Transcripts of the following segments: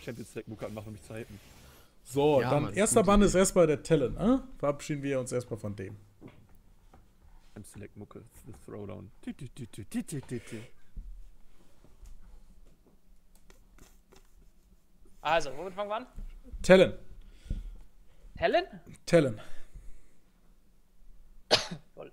Champions Select Mucke anmachen, um mich zu hypen. So, Ja, dann Mann, erster gute Bann Idee. ist erstmal der Talon, Verabschieden wir uns erstmal von dem. Champions Select Mucke, The Throwdown. Also, womit fangen wir an? Talon. Helen? Talon. Toll.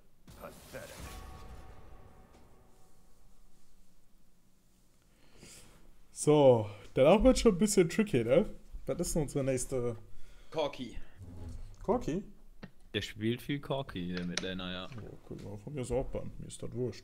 So, danach wird schon ein bisschen tricky, ne? Was ist denn unsere nächste? Corky. Corky? Der spielt viel Corky, der Midlaner, ja. Oh, guck mal, von mir ist auch Bann. Mir ist das wurscht.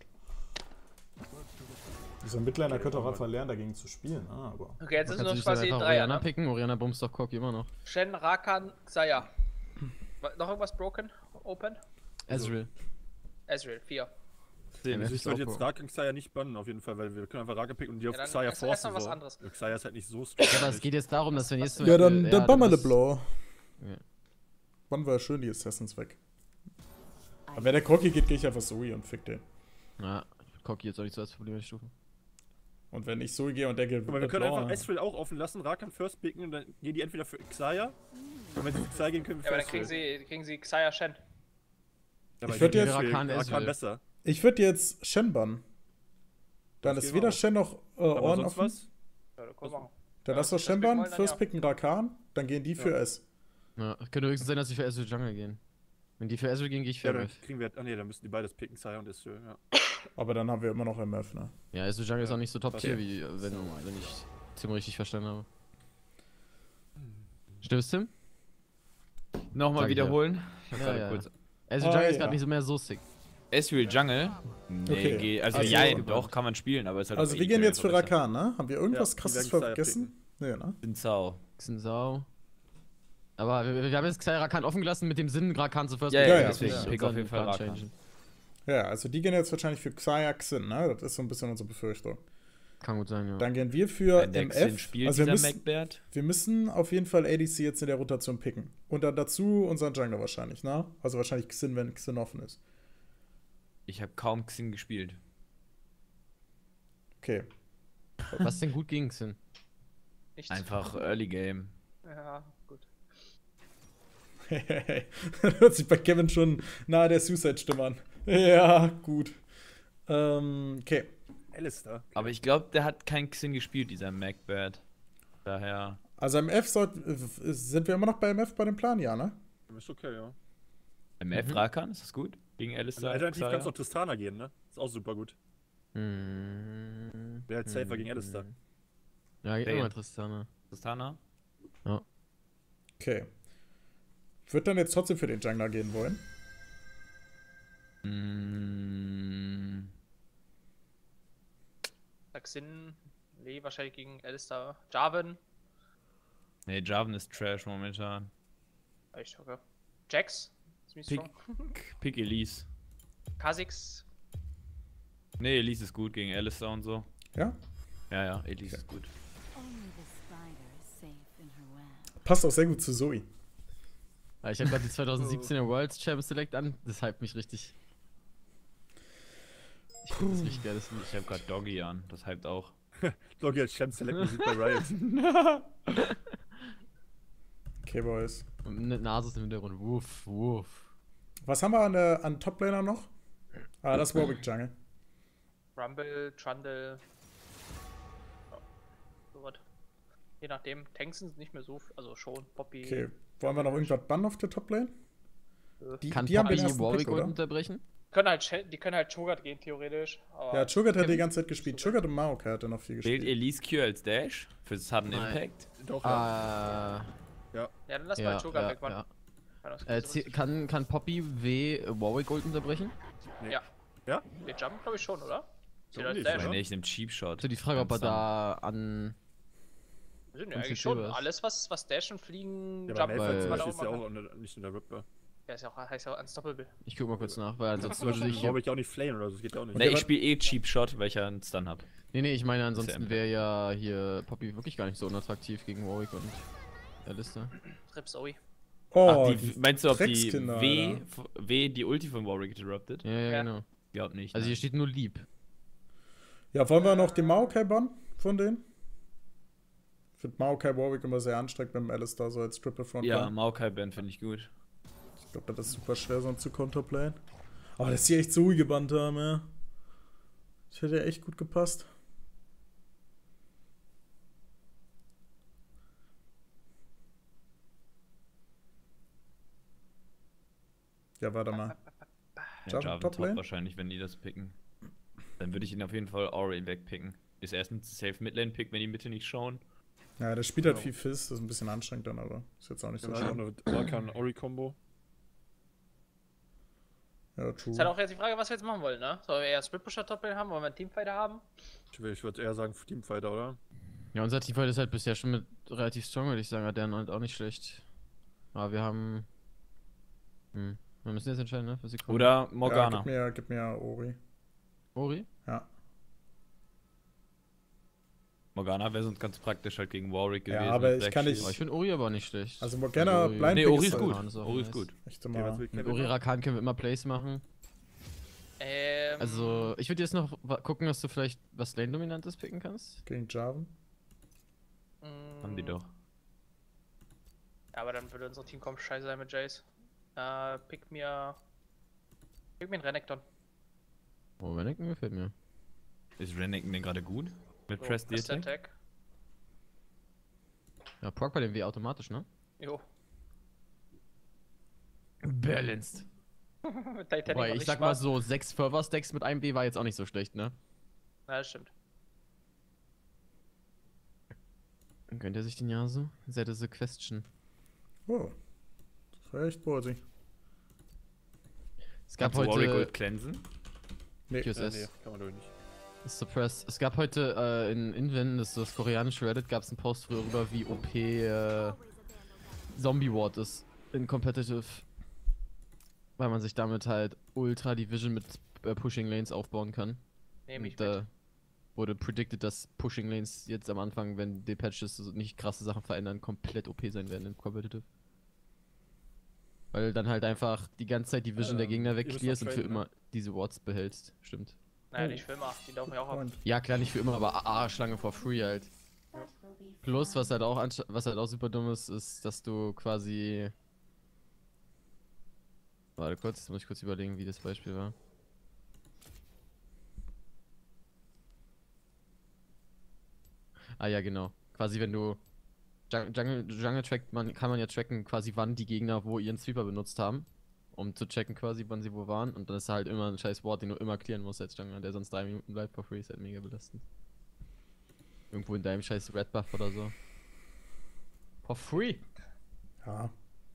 Dieser Midlaner könnte auch einfach lernen, dagegen zu spielen, aber. Okay, jetzt ist Kannst nur du nicht quasi einfach Dreier, Orianna ne? picken? Orianna bumst doch Corky immer noch. Shen, Rakan, Xayah. Noch irgendwas broken? Open? Ezreal. Ezreal, 4. Ja, Also ist ich würde auch jetzt Rakan Xayah nicht bannen, auf jeden Fall, weil wir können einfach Rakan picken und die auf Ja, dann Xayah erst forcen. mal was So. anderes. Xayah ist halt nicht so strong. Ja, aber es geht jetzt darum, dass wenn jetzt zum Ja, Beispiel- dann bannen wir das- LeBlanc. Ja. Wann war schön die Assassins weg? Aber wenn der Corky geht, gehe ich einfach Zoe und fick den. Ja, Corky jetzt auch nicht so als Problem stufen. Und wenn ich Zoe gehe und der geht. Aber wir können LeBlanc, einfach Ezreal auch offen lassen, Rakan first picken und dann gehen die entweder für Xayah. Und wenn sie für Xayah gehen, können wir Ja, aber für dann kriegen sie Xayah, Shen. Ja, aber Ich würd gegen jetzt- Rakan Ezreal. besser. Ich würde jetzt Shen bannen. Dann Das ist geht weder auch. Shen noch Aber Ornn sonst offen. was? Ja, das können wir machen. Dann Ja, lass doch das Shen picken bannen, wollen, dann First ja. picken Rakan, dann gehen die für S. Ja, könnte höchstens sein, dass sie für Ezreal Jungle gehen. Wenn die für Ezreal gehen, gehe ich für Ja, dann MF. kriegen wir. Ah ne, dann müssen die beides picken, Xayah und Ezreal, ja. Aber dann haben wir immer noch MF, ne? Ja, Ezreal Jungle ist auch nicht so Top-Tier, Okay. wie wenn ich Tim richtig verstanden habe. Stimmt's, Tim? Nochmal Sag ich wiederholen. Ich hab Ja, gerade ja. kurz. Ezreal Jungle ist ja. gerade nicht so mehr so sick. Ezreal Jungle? Nee, Okay. geht. Also, Also- ja, doch, kann man spielen, aber es ist halt Also auch wir gehen jetzt für einfach besser. Rakan, ne? Haben wir irgendwas Ja, die krasses werden Xayah vergessen? Nee, ne? Bin Sau. Sau. Aber wir haben jetzt Xayah Rakan offen gelassen mit dem Sinn, Rakan zu first Ja, picken. ja, Deswegen ja. Pick auf jeden Fall Plan Rakan. changen. Ja, also die gehen jetzt wahrscheinlich für Xayah Xin, ne? Das ist so ein bisschen unsere Befürchtung. Kann gut sein, ja. Dann gehen wir für Wenn der Xin MF. spielt, Also wir dieser müssen, Macbert. wir müssen auf jeden Fall ADC jetzt in der Rotation picken. Und dann dazu unseren Jungler wahrscheinlich, ne? Also wahrscheinlich Xin, wenn Xin offen ist. Ich habe kaum Xin gespielt. Okay. Was ist denn gut gegen Xin? Nichts. Einfach Early Game. Ja, gut. Das hört sich bei Kevin schon nahe der Suicide-Stimme an. Ja, gut. Okay. Alistair. Aber ich glaube, der hat kein Xin gespielt, dieser Macbert. Daher. Also MF sind wir immer noch bei MF bei dem Plan, ja, ne? Ist okay, ja. MF Rakan, ist das gut? Gegen Alistair. Alternativ Xayah? kannst du auch Tristana gehen, ne? Ist auch super gut. Hm. Wäre halt safer gegen Alistair. Ja, geht Der immer jetzt. Tristana. Tristana? Okay. Ich würde dann jetzt trotzdem für den Jungler gehen wollen. Mm, Xin, Lee wahrscheinlich gegen Alistair. Jarvan. nee, Jarvan ist Trash momentan. Echt, okay. Jax. Ziemlich Pick, strong. pick Elise. Kha'Zix. Nee, Elise ist gut gegen Alistair und so. Ja? Ja, ja, Elise ist gut. Only the spider is safe in her web. Passt auch sehr gut zu Zoe. Ja, ich habe gerade die 2017er Worlds Champ Select an. Das hypt mich richtig. Ich finde das richtig geil. Das Ich habe gerade Doggy an, das hypt auch. Doggy als Champ Select Musik bei Riot. Okay, Boys. und eine Nase ist im Hintergrund. Wuff, wuff. Was haben wir an Top-Laner noch? Ah, das Warwick Jungle. Rumble, Trundle. Ja, so was. Je nachdem. Tanks sind nicht mehr so, also schon. Poppy. Okay. Wollen wir noch irgendwas bannen auf der Top-Lane? Die, Kann die haben den Poppy ersten Warwick Pick, oder? unterbrechen? Die können halt Cho'Gath gehen, theoretisch. Aber Ja, Cho'Gath hat die ganze Zeit gespielt. Cho'Gath und Maokai hat er noch viel Wählt gespielt. Elise Q als Dash für Sudden Nein. Impact? Doch, ja. ja, dann lass Ja, mal Cho'Gath ja, weg, Mann. ja. Kann das Kann Poppy Warwick Ult unterbrechen? Ja. Ja? Wir jumpen, glaube ich, schon, oder? So Steht als ungefähr, Dash. ja. Nee, ich nehm Cheap Shot. So die Frage, ob er da an. Wir sind ja Und eigentlich CC schon. was? Alles, was dashen, fliegen, Ja, aber jumpen, Malphite zum weil- Beispiel ist ja machen. auch nicht in der Ripper. Ja, heißt ja auch Unstoppable. Ich guck mal kurz nach, weil ansonsten Das würde ist ich. Brauche ich auch nicht flayen oder so, das geht ja auch nicht. Nee, ich spiele eh Cheap Shot, weil ich ja einen Stun hab. Nee, ich meine, Ist ja ansonsten Impact. wäre ja hier Poppy wirklich gar nicht so unattraktiv gegen Warwick und Alistair. Rip Zoe. Oh, Ach, meinst du, ob die Dreckskinder, W die Ulti von Warwick interrupted? Ja, ja, Ja. genau. Glaub nicht. Also hier nein. steht nur lieb. Ja, wollen wir noch den Maokai bannen von denen? finde Maokai Warwick immer sehr anstrengend mit dem Alistar, so als Triple Front. Ja, Maokai-Band finde ich gut. Ich glaube, das ist super schwer, sonst zu counterplayen. Aber dass die echt so gebannt haben, ja. Das hätte ja echt gut gepasst. Ja, warte mal. Ja, Jarvan Jarvan Top Top Lane? wahrscheinlich, wenn die das picken. Dann würde ich ihn auf jeden Fall Ori wegpicken. Ist erstens safe Midlane-Pick, wenn die Mitte nicht schauen. Ja, der spielt halt viel Fizz, das ist ein bisschen anstrengend dann, aber ist jetzt auch nicht so Ja, auch schlimm. eine Rakan-Ori-Kombo. Ja, Ist halt true. auch jetzt die Frage, was wir jetzt machen wollen, ne? Sollen wir eher Split-Pusher Top-Lane haben? Wollen wir einen Teamfighter haben? Ich würde eher sagen Teamfighter, oder? Ja, unser Teamfight ist halt bisher schon mit relativ strong, würde ich sagen. Hat der halt auch nicht schlecht. Aber wir haben. Wir müssen jetzt entscheiden, ne? Für Sekunden. Oder Morgana. Ja, gib mir Ori. Ori? Ja. Morgana wäre sonst ganz praktisch halt gegen Warwick gewesen. Ja, aber mit ich kann Black nicht- Aber ich finde Ori aber nicht schlecht. Also Morgana, Ori- Blind Nee, Pick Ori ist halt gut. Rakan ist auch Ori ist nice. gut. echt Okay, was immer. will Mit Kevin Ori noch? Rakan können wir immer Plays machen. Also, ich würde jetzt noch gucken, dass du vielleicht was Lane-Dominantes picken kannst. Gegen Jarvan. Haben die doch. Ja, aber dann würde unser Team kommen scheiße sein mit Jace. Pick mir einen Renekton. Oh, Renekton gefällt mir. Ist Renekton denn gerade gut? Mit So, Press Press Attack? Attack. Ja, Proc bei dem W automatisch, ne? Jo. Balanced. Titanic Wobei, war ich nicht sag mal Spaß. so, 6 Fervor-Stacks mit einem W war jetzt auch nicht so schlecht, ne? Ja, das stimmt. Dann gönnt er sich den Yasuo. That is a question. Oh. Das war echt ballsy. Es gab Kannst du Warwick heute Gold cleansen? Nee. QSS. kann man doch nicht. Suppress. Es gab heute in Inven, das ist das koreanische Reddit, gab es einen Post darüber, wie OP Zombie Ward ist in Competitive. Weil man sich damit halt Ultra Division mit Pushing Lanes aufbauen kann. Nehme ich Und mit. wurde predicted, dass Pushing Lanes jetzt am Anfang, wenn die Patches so nicht krasse Sachen verändern, komplett OP sein werden in Competitive. Weil dann halt einfach die ganze Zeit die Vision der Gegner ihr müsst wegclearst noch und für traden, ne? immer diese Wards behältst. Stimmt. Naja, nicht für immer. Die laufen ja auch ab. Point. Ja, klar, nicht für immer, aber AA-Schlange for free halt. Plus, was halt auch super dumm ist, ist, dass du quasi. Warte kurz, jetzt muss ich kurz überlegen, wie das Beispiel war. Ah ja, genau. Quasi wenn du Jungle trackt, kann man ja tracken, quasi wann die Gegner wo ihren Sweeper benutzt haben. Um zu checken quasi, wann sie wo waren. Und dann ist halt immer ein scheiß Ward, den du immer clearen musst als Jungler, der sonst 3 Minuten bleibt for free, ist halt mega belastend. Irgendwo in deinem scheiß Red Buff oder so. For free! Ja.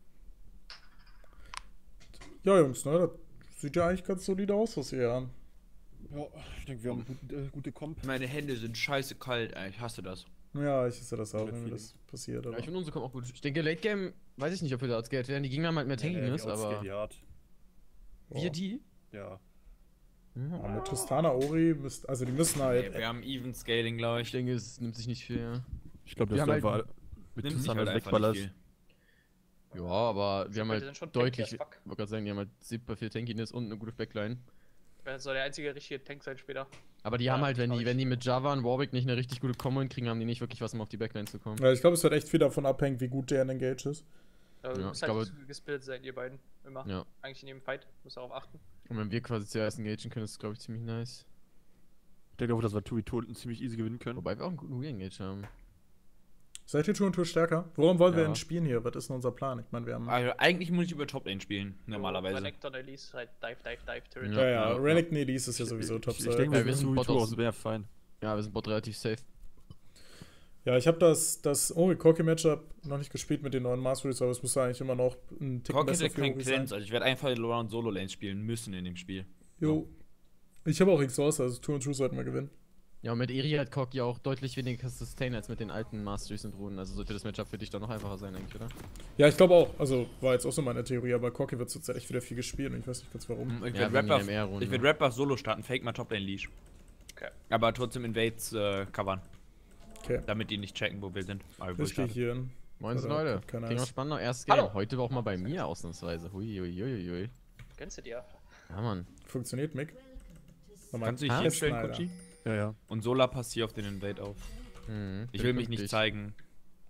Ja, Jungs, ne? Das sieht ja eigentlich ganz solide aus, was ihr hier haben. Ja, ich denke, wir haben gute Comp. Meine Hände sind scheiße kalt, ey. Ich hasse das. Ja, ich sehe das auch, wenn mir Feeling. das passiert. Ja, Aber. ich finde unsere kommen auch gut. Ich denke, Late Game, weiß ich nicht, ob wir da outscared werden. Die Gegner haben halt mehr Tankiness, aber. Ja, Wir die? ja. Ja, mit Tristana Ori müsst, also die müssen halt. Wir haben Even Scaling, glaube Ich ich. denke, es nimmt sich nicht viel. Ja. Ich glaube, Wir das haben einfach halt- mit Nimmt sich Tristan halt halt einfach wegballerst. nicht viel. Ja, aber wir haben Die halt sind schon deutlich, tanky as fuck. ich wollte gerade sagen, die haben halt super viel Tankiness und eine gute Backline. Das soll der einzige richtige Tank sein später. Aber die Ja, haben halt, wenn glaub die, ich. wenn die mit Java und Warwick nicht eine richtig gute Combo hinkriegen, haben die nicht wirklich was, um auf die Backline zu kommen. Ja, ich glaube, es wird echt viel davon abhängen, wie gut der in Engage ist. Ja, Ja, muss ich halt glaube- gesplittet sein, ihr beiden. Immer. Ja. Eigentlich in jedem Fight. Muss darauf achten. Und wenn wir quasi zuerst engagen können, ist es, glaube ich, ziemlich nice. Ich denke auch, dass wir 2v2 ziemlich easy gewinnen können. Wobei wir auch einen guten Re-Engage haben. Seid ihr Tour und Tour stärker? Worum wollen wir Ja. denn spielen hier? Was ist denn unser Plan? Ich meine, wir haben. Also eigentlich muss ich über Toplane spielen, normalerweise. Renekton Elise, halt Dive, Turret. Ja, ja, ja. Renekton Elise ist ja sowieso Ich Topside. denke, Ja, wir wir sind sind Bot 2v2 aus- aus mehr fein. Ja, wir sind Bot relativ safe. Ja, ich habe das Ori-Corki-Matchup noch nicht gespielt mit den neuen Masteries, aber es muss eigentlich immer noch ein Tick Rocket besser hat für kein Ori sein. Cleanse, also ich werde einfach Laurent Solo Lane spielen müssen in dem Spiel. Jo. Ich habe auch Exhaust, also Tour und Tour sollten wir gewinnen. Ja, und mit Eri hat Korki auch deutlich weniger Sustain als mit den alten Masteries und Runen. Also sollte das Matchup für dich dann noch einfacher sein, eigentlich, oder? Ja, ich glaube auch. Also war jetzt auch so meine Theorie, aber Corki wird zurzeit echt wieder viel gespielt und ich weiß nicht ganz warum. Ich Ja, werde wegen Rap den MR-Runden, ich werd ne? Rap Buff Solo starten, fake mal Toplane Leash. Okay. Aber trotzdem Invades covern, Okay. damit die nicht checken, wo wir sind. Aber wo Ich ich gehe starte. hier hin. Moin, Oder Leute. keiner Klingt auch ist. spannend, noch erstes Game. Hallo. Heute war auch mal bei mir ausnahmsweise. Hui. Gönnst du dir? Ja, Mann. Funktioniert, Mick? Kannst du dich Ah, hier stellen, Schneider. Kutschi? Ja, ja. Und Sola passt hier auf den Invade auf. Mhm, Ich bin will mich nicht pünktlich. zeigen.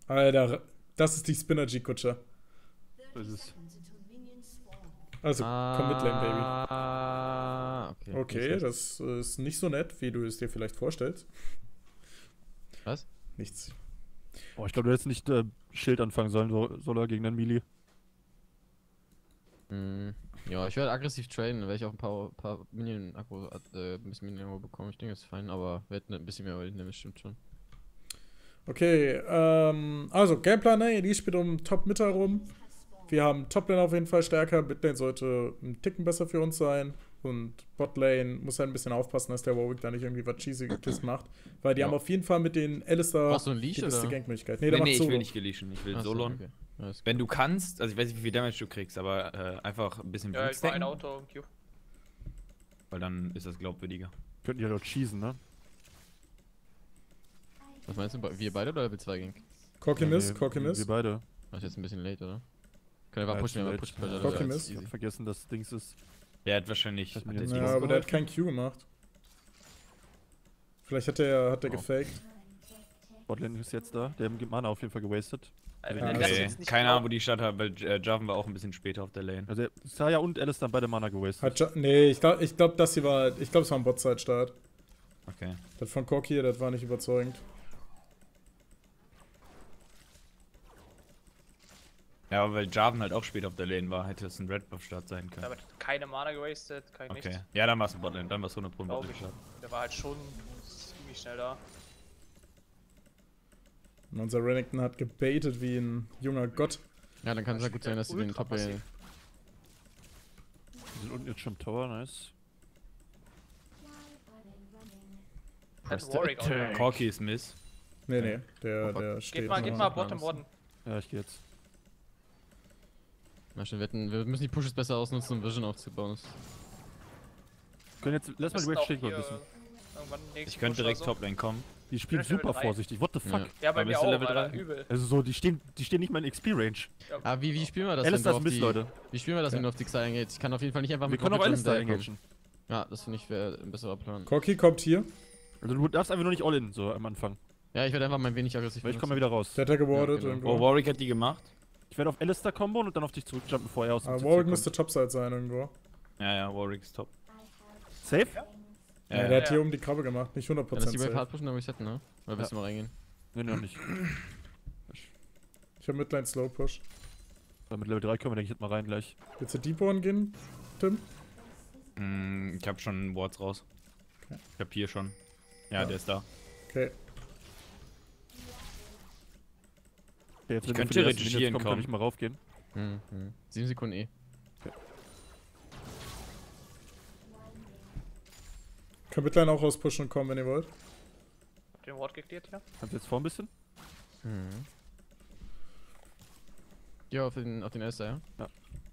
Alter, das ist die Spinnergy-Kutsche. Das ist Also, komm mit, Lane, Baby. Okay. Okay, das ist nicht so nett, wie du es dir vielleicht vorstellst. Was? Nichts. Boah, ich glaube, du hättest nicht Schild anfangen sollen, soll er gegen den Melee. Ja, ich werde aggressiv traden, dann werde ich auch ein paar Minion-Akku, ein bisschen Minion-Akku bekommen. Ich denke, das ist fein, aber wir hätten ein bisschen mehr Ult, das stimmt schon. Okay, also Gameplan, ne? Die spielt um Top-Mitte herum. Wir haben Top-Lane auf jeden Fall stärker. Mid-Lane sollte ein Ticken besser für uns sein. Und Bot-Lane muss halt ein bisschen aufpassen, dass der Warwick da nicht irgendwie was Cheesy-Kiss macht. Weil die haben auf jeden Fall mit den Alistair Brauchst du einen Leash, die beste oder? Gankmöglichkeit. Nee, der macht ich Solo. will nicht geleashen, ich will Ach so, Solon. okay. Ja, ist Wenn du kannst, also ich weiß nicht, wie viel Damage du kriegst, aber einfach ein bisschen Ja, ich war ein stacken, Auto und Q. weil dann ist das glaubwürdiger. Könnten ja dort cheesen, ne? Was meinst du, wir beide oder wir zwei Gank? Corky Miss, wir- Corky Miss. Wir beide. Das ist jetzt ein bisschen late, oder? Können wir Ja, einfach pushen, ist wenn wir late. pushen. Cocky das Miss. ist Ich easy. hab vergessen, dass Dings ist. Der hat wahrscheinlich. Hat mir der jetzt die Ja, nicht aber der hat geholfen? kein Q gemacht. Vielleicht hat er Oh. gefaked. Botlane ist jetzt da. Der hat Mana auf jeden Fall gewastet. Wenn Ja, er das Okay, jetzt nicht keine Ahnung, wo glaubt, die Stadt hat, weil Jarvan war auch ein bisschen später auf der Lane. Also Saya und Alice dann beide Mana gewastet. Nee, ich glaub, das hier war. Ich glaube, es war ein Bot-Side-Start. Okay. Das von Corky, das war nicht überzeugend. Ja, aber weil Jarvan halt auch später auf der Lane war, hätte es ein Red Buff Start sein können. damit keine Mana gewastet, kein Okay. nichts. Ja, dann war es ein Botlane, dann war es 100% Glaube Botlane ich. Start. Der war halt schon ziemlich schnell da. Und unser Renekton hat gebaitet wie ein junger Gott. Ja, dann kann es ja gut sein, dass sie den Ultra Top Lane. passiv. Wir sind unten jetzt schon im Tower, nice. Hat Warwick auch noch. Corky ist Miss. Nee, der steht. Geht noch. mal Bottom Warden. Ja, ich geh jetzt. Na schön, wir müssen die Pushes besser ausnutzen, um Vision aufzubauen. Können jetzt, lass mal die Müssen Wave auch stehen hier ein bisschen. irgendwann nächsten Ich könnte Push direkt oder so. Top-Lane kommen. Die spielen bin Level super 3. vorsichtig, what the fuck? Ja. Ja, bei Aber mir bist du auch, Level Alter, 3? übel. Also so, die stehen nicht mal in XP-Range. Aber wie spielen wir das, Alistair wenn ist du auf Miss, die... Leute. Wie spielen wir das, wenn du auf die Xayah engagest? Ich kann auf jeden Fall nicht einfach Wir mit können auch Rocket Alistair Jump daherkommen. engagen. Ja, das finde ich wäre ein besserer Plan. Corky kommt hier. Also du darfst einfach nur nicht all-in, so am Anfang. Ja, ich werde einfach mein wenig aggressiv Weil ich komme ja wieder raus. Der hat er gewardet Ja, genau. irgendwo. Oh, Warwick hat die gemacht. Ich werde auf Alistair combo und dann auf dich zurückjumpen, bevor er aus dem Aber CC Warwick kommt. müsste Topside sein irgendwo. Ja, Warwick ist top. Safe? Ja, der hat hier oben die Krabbe gemacht, nicht 100% Wenn das die Wave safe. hard pushen, dann resetten, ne? Oder willst du mal reingehen? Nee, noch nicht. Ich hab Midline Slow Push. Weil mit Level 3 können wir, denke ich, jetzt mal rein gleich. Willst du Deep One gehen, Tim? Ich hab schon Wards raus. Okay. Ich hab hier schon. Ja, Ja. der ist da. Okay. Okay, jetzt, Ich wenn wir könnte für die ersten theoretisch Minions hier kommen, kann hinkommen. ich mal raufgehen. 7 Sekunden eh. Kann Midline auch rauspushen und kommen, wenn ihr wollt. Hab den Ward geklärt, ja. Kannst du jetzt vor ein bisschen? Ja, auf den Alistair, ja? Ja.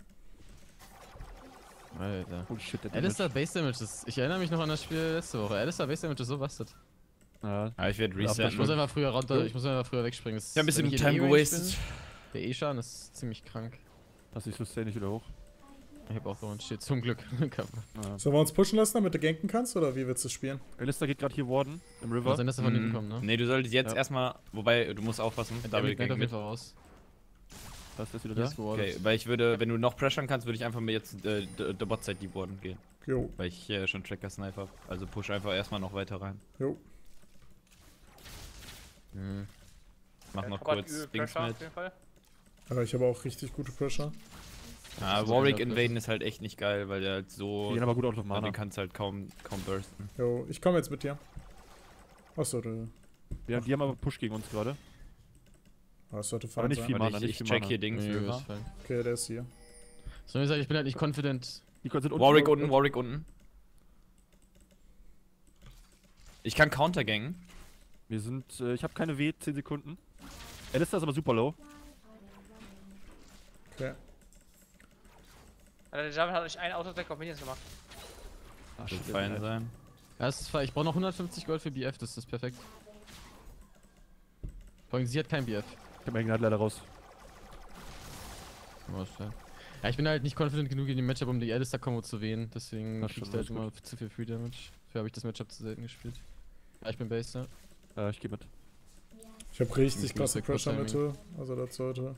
Alter. Holy shit, der Alistair Base Damage ist... Ich erinnere mich noch an das Spiel letzte Woche. Alistair Base Damage ist so busted. Ja, Ja, ich werde Ich muss resetten. einfach früher runter, ich muss einfach früher wegspringen. Das Ich hab ein bisschen wenn ich Time in E-Range gewastet. bin, der E-Schaden ist ziemlich krank. lass dich sustain nicht wieder hoch. Ich hab auch One Shit, zum Glück. Ja. Sollen wir uns pushen lassen, damit du ganken kannst, oder wie willst du spielen? Alistair geht gerade hier Warden im Kann River. sein, dass er von hinten kommt, ne? Nee, du solltest jetzt Ja. erstmal, wobei du musst aufpassen, Der Double Ignite Gang auf jeden mit. Fall raus. Da ist wieder Der da. ist gewardet. Okay, weil ich würde, wenn du noch pressern kannst, würde ich einfach mir jetzt der Botside Deep Warden gehen. Jo, Weil ich schon Tracker Sniper hab. Also push einfach erstmal noch weiter rein. jo. Mach noch Top hat kurz übel Dings Pressure mit. auf jeden Fall. Aber ich habe auch richtig gute Pressure. Ah, so Warwick gedacht, Invaden ist halt echt nicht geil, weil der halt so. Die gehen aber gut out of Also Mana. den kannst halt kaum bursten. Jo, ich komme jetzt mit dir. Achso, du. Ja, die haben aber Push gegen uns gerade. Ah, es sollte Aber fein nicht sein. viel Warte, Mana, ich nicht viel check Mana. hier Dings Nee, River. ist fein. Okay, der ist hier. So, wie gesagt, ich bin halt nicht confident. Die sind unten. Warwick unten, Warwick unten. Ich kann countergangen. Wir sind, ich habe keine W, 10 Sekunden. Alistair ist aber super low. Okay. Alter, der Javan hat euch einen Autodeck auf Minions gemacht. Ah, Wird fein sein. Ja, das ist fein. Ich brauche noch 150 Gold für BF, das ist perfekt. Vor allem, sie hat kein BF. Ich hab meinen Ignite leider raus. Oh, ist fein. Ja, ich bin halt nicht confident genug in dem Matchup, um die Alistair-Kombo zu wählen, deswegen Ach, krieg ich schon, da halt alles immer zu viel Free Damage. Dafür habe ich das Matchup zu selten gespielt. Ja, ich bin Base, ne? Ich geh mit. Ich habe richtig Ich krasse muss kurz Pressure-Mitte. Also das sollte.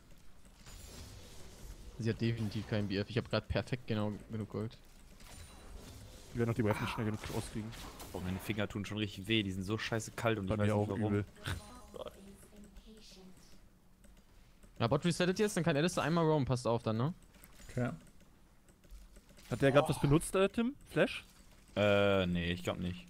Sie hat definitiv keinen BF. Ich habe gerade perfekt genau genug Gold. Wir werden noch die Wave nicht schnell genug auskriegen. Oh, meine Finger tun schon richtig weh, die sind so scheiße kalt und Bei ich weiß mir nicht auch warum. übel. Ja, Bot resettet jetzt, dann kann Alistair einmal roam. Passt auf dann, ne? Okay. Hat der gerade was benutzt, Tim? Flash? Nee, ich glaube nicht.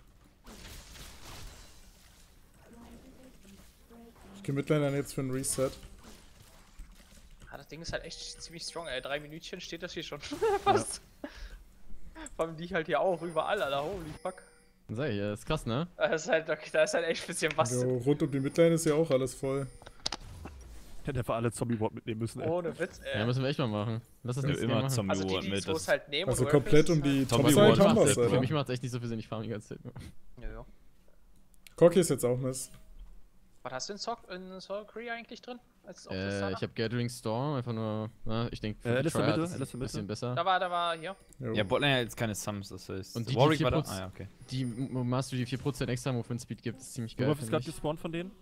Ich gehe Midlane jetzt für einen Reset. Ah, das Ding ist halt echt ziemlich strong, ey. 3 Minütchen steht das hier schon. Fast. Vor allem die halt hier auch, überall, Alter. Holy fuck. Dann sag ich, ist krass, ne? Da ist halt echt ein bisschen was. Jo, rund um die Midlane ist ja auch alles voll. Hätte einfach alle Zombie-Ward mitnehmen müssen, ey. Ohne Witz, ey. Ja, müssen wir echt mal machen. Lass das Ich nicht immer machen. Zombie Also Ward die mit. wo es halt nehmen Also und komplett um Workers, die Zombie Topside Ward haben macht wir's, das, Für Alter. mich macht es echt nicht so viel Sinn, ich farm die ganze Zeit. Ja, ja. Corki ist jetzt auch Mist. Was hast du in Soul Cree eigentlich drin? Als Ich habe Gathering Storm, einfach nur, ich denke, Alistair Mitte, ist es Alistair ein bisschen besser. Da war hier. Jo. Ja, Botlane hat jetzt keine Sums, das heißt. Und die Warwick war da? 4%. Ah, ja, okay. Die Mastery, die 4% extra Movement Speed gibt, ist ziemlich geil. Wurf ist Find gerade ich. gespawnt von denen.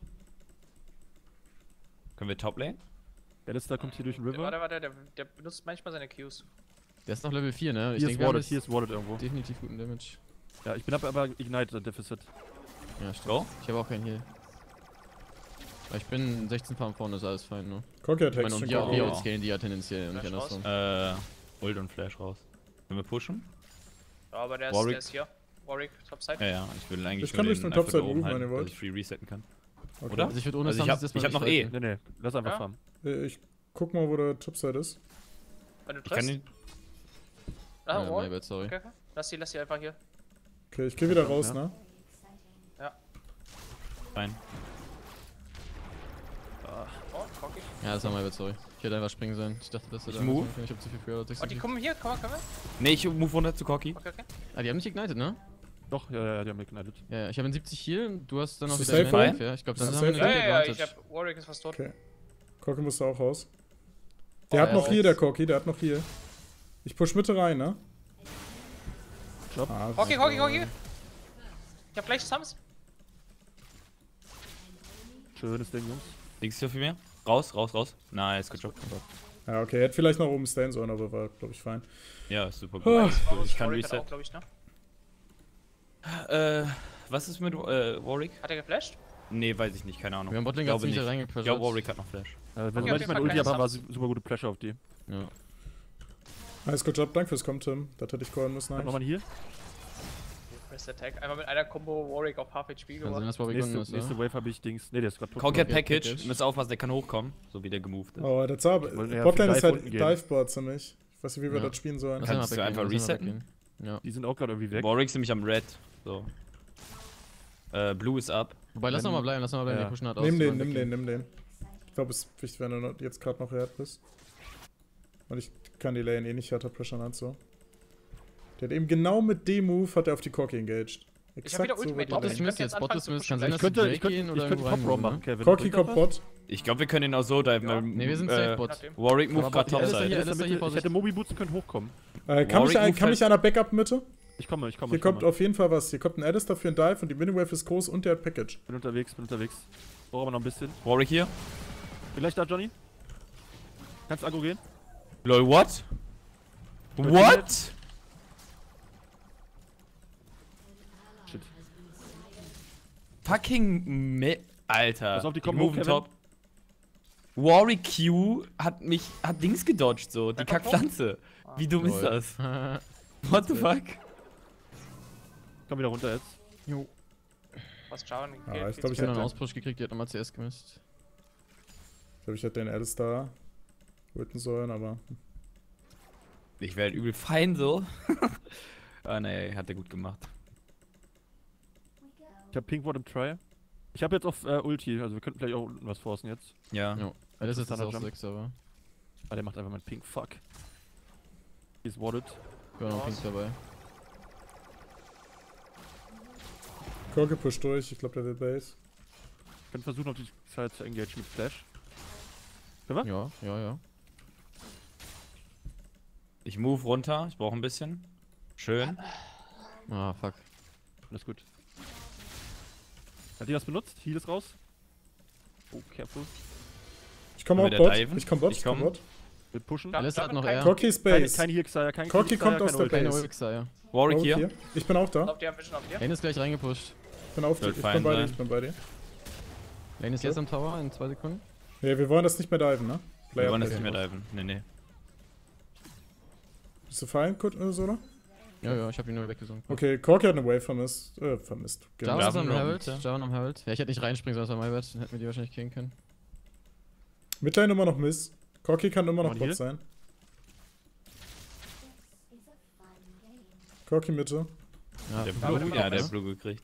Können wir Toplane? Alistair kommt hier durch den River. Warte, der benutzt manchmal seine Qs. Der ist noch Level 4, ne? Hier ist denke, wir haben Warded, jetzt hier ist Warded irgendwo. definitiv guten Damage. Ja, ich bin aber Ignite Deficit. Ja, stimmt. So? Ich habe auch keinen Heal. Aber ich bin 16 Farm vorne, ist alles fein, ne? Corki hat Ich meine, Hex. und schon wir Corki. outscalen die ja tendenziell, nicht Flash andersrum. Ult und Flash raus. Können wir pushen? Ja, aber der Warwick. ist hier. Warwick, Topside. Ja, ja, ich will eigentlich Ich kann nur durch den einfach Topside da oben moven, wenn ihr halten, wollt. dass ich free resetten kann. Okay. Oder? Also ich würde ohne Also ich Stunts hab erstmal noch nicht eh. Nee, lass einfach Ja. farmen. Ich guck mal, wo der Topside ist. Wenn du Ich kann triffst. den. Ah, my Warwick. bad, sorry. Okay. Lass die einfach hier. Okay, ich gehe wieder raus, Ja. ne? Rein. Oh, Cocky. Ja, das war my bad, sorry. Ich hätte einfach springen sollen. Ich dachte, das Ich hätte move. sein können. Ich hab zu viel früher oder Oh, die kommen hier, komm mal, können wir? Nee, ich move runter zu Corki. Okay, okay. Ah, die haben nicht ignited, ne? Doch, ja, die haben ignited. Ja, ja, ich habe einen 70 Heal, du hast dann noch Ist wieder das einen safe? Ja, ich glaube, dann Ist haben das wir safe? eine Ja, Advantage. ich hab Warwick ist fast tot. Okay. Corki muss da auch raus. Der hat ja, noch hier, jetzt. der Corki, der hat noch hier. Ich push Mitte rein, ne? Job. Ah, Cocky. Ich hab gleich Sums. Schönes Ding, Jungs. Liegst du für mir? Raus. Nice, good job. Ja, okay, er hätte vielleicht noch oben stayen sollen, aber war, glaube ich, fein. Ja, ist super Ah. gut. Ich kann Warwick hat reset. auch, glaub ich, ne? Was ist mit Warwick? Hat er geflasht? Nee, weiß ich nicht, keine Ahnung. Wir haben Botlane Glaube gerade ziemlich nicht. reingepressured. Ja, Warwick hat noch Flash. Wenn Okay, ich auf jeden meine Fall Ulti keine habe, war Subs. super gute Pressure auf die. Ja. Nice, good job, danke fürs Kommen, Tim. Das hätte ich callen müssen Hat eigentlich. nochmal hier. Press Attack. Einmal mit einer Combo Warwick auf Half HP Kann sein, gewonnen. dass Warwick unten ist, Nächste ja? Wave habe ich Dings. Ne, der ist gerade tot. Corki hat Okay, Package. Package. Müsst aufpassen, der kann hochkommen. So wie der gemoved ist. Oh, das sah. wollen ja Botlane für ist halt Dive unten gehen. Diveboard ziemlich. Ich weiß nicht, wie wir Ja. das spielen sollen. Lass ihn Kannst mal du weggehen, einfach lass ihn mal resetten? weggehen. Ja. Die sind auch gerade irgendwie weg. Warwick ist nämlich am Red. So. Blue ist up. Wobei, lass noch mal bleiben, Ja. die pushen halt aus. Nimm die den, wollen nimm den, weggehen. nimm den. Ich glaube, es ist wichtig, wenn du jetzt gerade noch hart bist. Und ich kann die Lane eh nicht härter pressure als so. Der hat eben genau mit dem Move hat er auf die Corki engaged. Ich hab wieder Exakt so Ultimate war Bot die ist Ich Lane. Mist könnte jetzt, jetzt Bot anfangen ist zu Mist. Kann pushen. sein, dass Ich könnte, sie ich Drake könnte, gehen ich oder könnte irgendwo Top Roam rein, machen, Kevin. Corki Bringt kommt das was? Bot. Ich glaube, wir können ihn auch so diven, weil Ne, wir sind Ja, safe Bot. nachdem. Warwick move Aber gerade Alistair topside. hier- Alistair Alistair Mitte, ich Vorsicht. hätte Mobi booten können, hochkommen. Kann mich, Warwick moved kann mich einer Backup Mitte? Ich komme. Hier kommt auf jeden Fall was. Hier kommt ein Alistair für ein Dive und die Miniwave ist groß und der hat Package. Bin unterwegs. Brauche aber noch ein bisschen. Warwick hier. Bin gleich da, Johnny. Kannst Agro gehen? Lol, what? What? Shit. Fucking Alter. Pass auf, die kommen moven hoch, Kevin. top. Warwick Q hat Dings gedodged so, die Wer kommt hoch? Kackpflanze. Wie dumm ist Lol. das? What the fuck? Komm wieder runter jetzt. Jo. Was Jarvan Ah, geht. ich glaub, Ich hab hätte- einen Auspush gekriegt, die hat nochmal CS gemisst. Ich glaube, ich hätte den Alistair töten sollen, aber. Ich wäre halt übel fein so. Ah nee, hat er gut gemacht. Ich hab Pinkward im Try. Ich habe jetzt auf Ulti, also wir könnten vielleicht auch unten was forcen jetzt. Ja. Jo. Das ist jetzt Standard auch Jump. 6, aber. Ah, der macht einfach mein Pink. Fuck. Hier ist warded. Ich war noch Pink dabei. Corki pusht durch, ich glaube, der will Base. Ich kann versuchen, auf die Zeit zu engage mit Flash. Ja. Ich move runter, ich brauche ein bisschen. Schön. Ah, fuck. Alles gut. Hat die was benutzt? Heal ist raus. Oh, careful. Ich komme auch Können wir Bot. da diven? Ich komme Bot. Ich Ich komme komm. Bot. Wir pushen. Ja. Alice hat noch kein- R. Corky ist Keine Base. Heal Xayah, kein Corky Heal Xayah, kommt aus keine der Ult. Keine Base. Ulxa, ja. Warwick Warwick hier. Ich bin auch da. Glaubt ihr, Vision auf dir? Lane ist gleich reingepusht. Ich bin auf dir. Sollte Ich bin fein bei dir. sein. Ich bin bei dir. Lane ist jetzt am Tower in 2 Sekunden. Ja, wir wollen das nicht mehr diven, ne? Wir wollen das Player. nicht mehr diven. Nee. Bist du fein, Sola? Ja, ich hab ihn nur weggesunken. Okay, Corky hat eine Wave vermisst. Vermisst. Genau. Jarvan ist am Jarvan Herald. Roam, Jarvan am Herald. Ja, ich hätte nicht reinspringen sollen, das war my bad. Dann hätten wir die wahrscheinlich killen können. Midlane immer noch Miss. Corky kann immer noch Mal Bot hier. sein. Corky Mitte. Ja, Der Aber Blue, immer ja, noch der was? Blue gekriegt.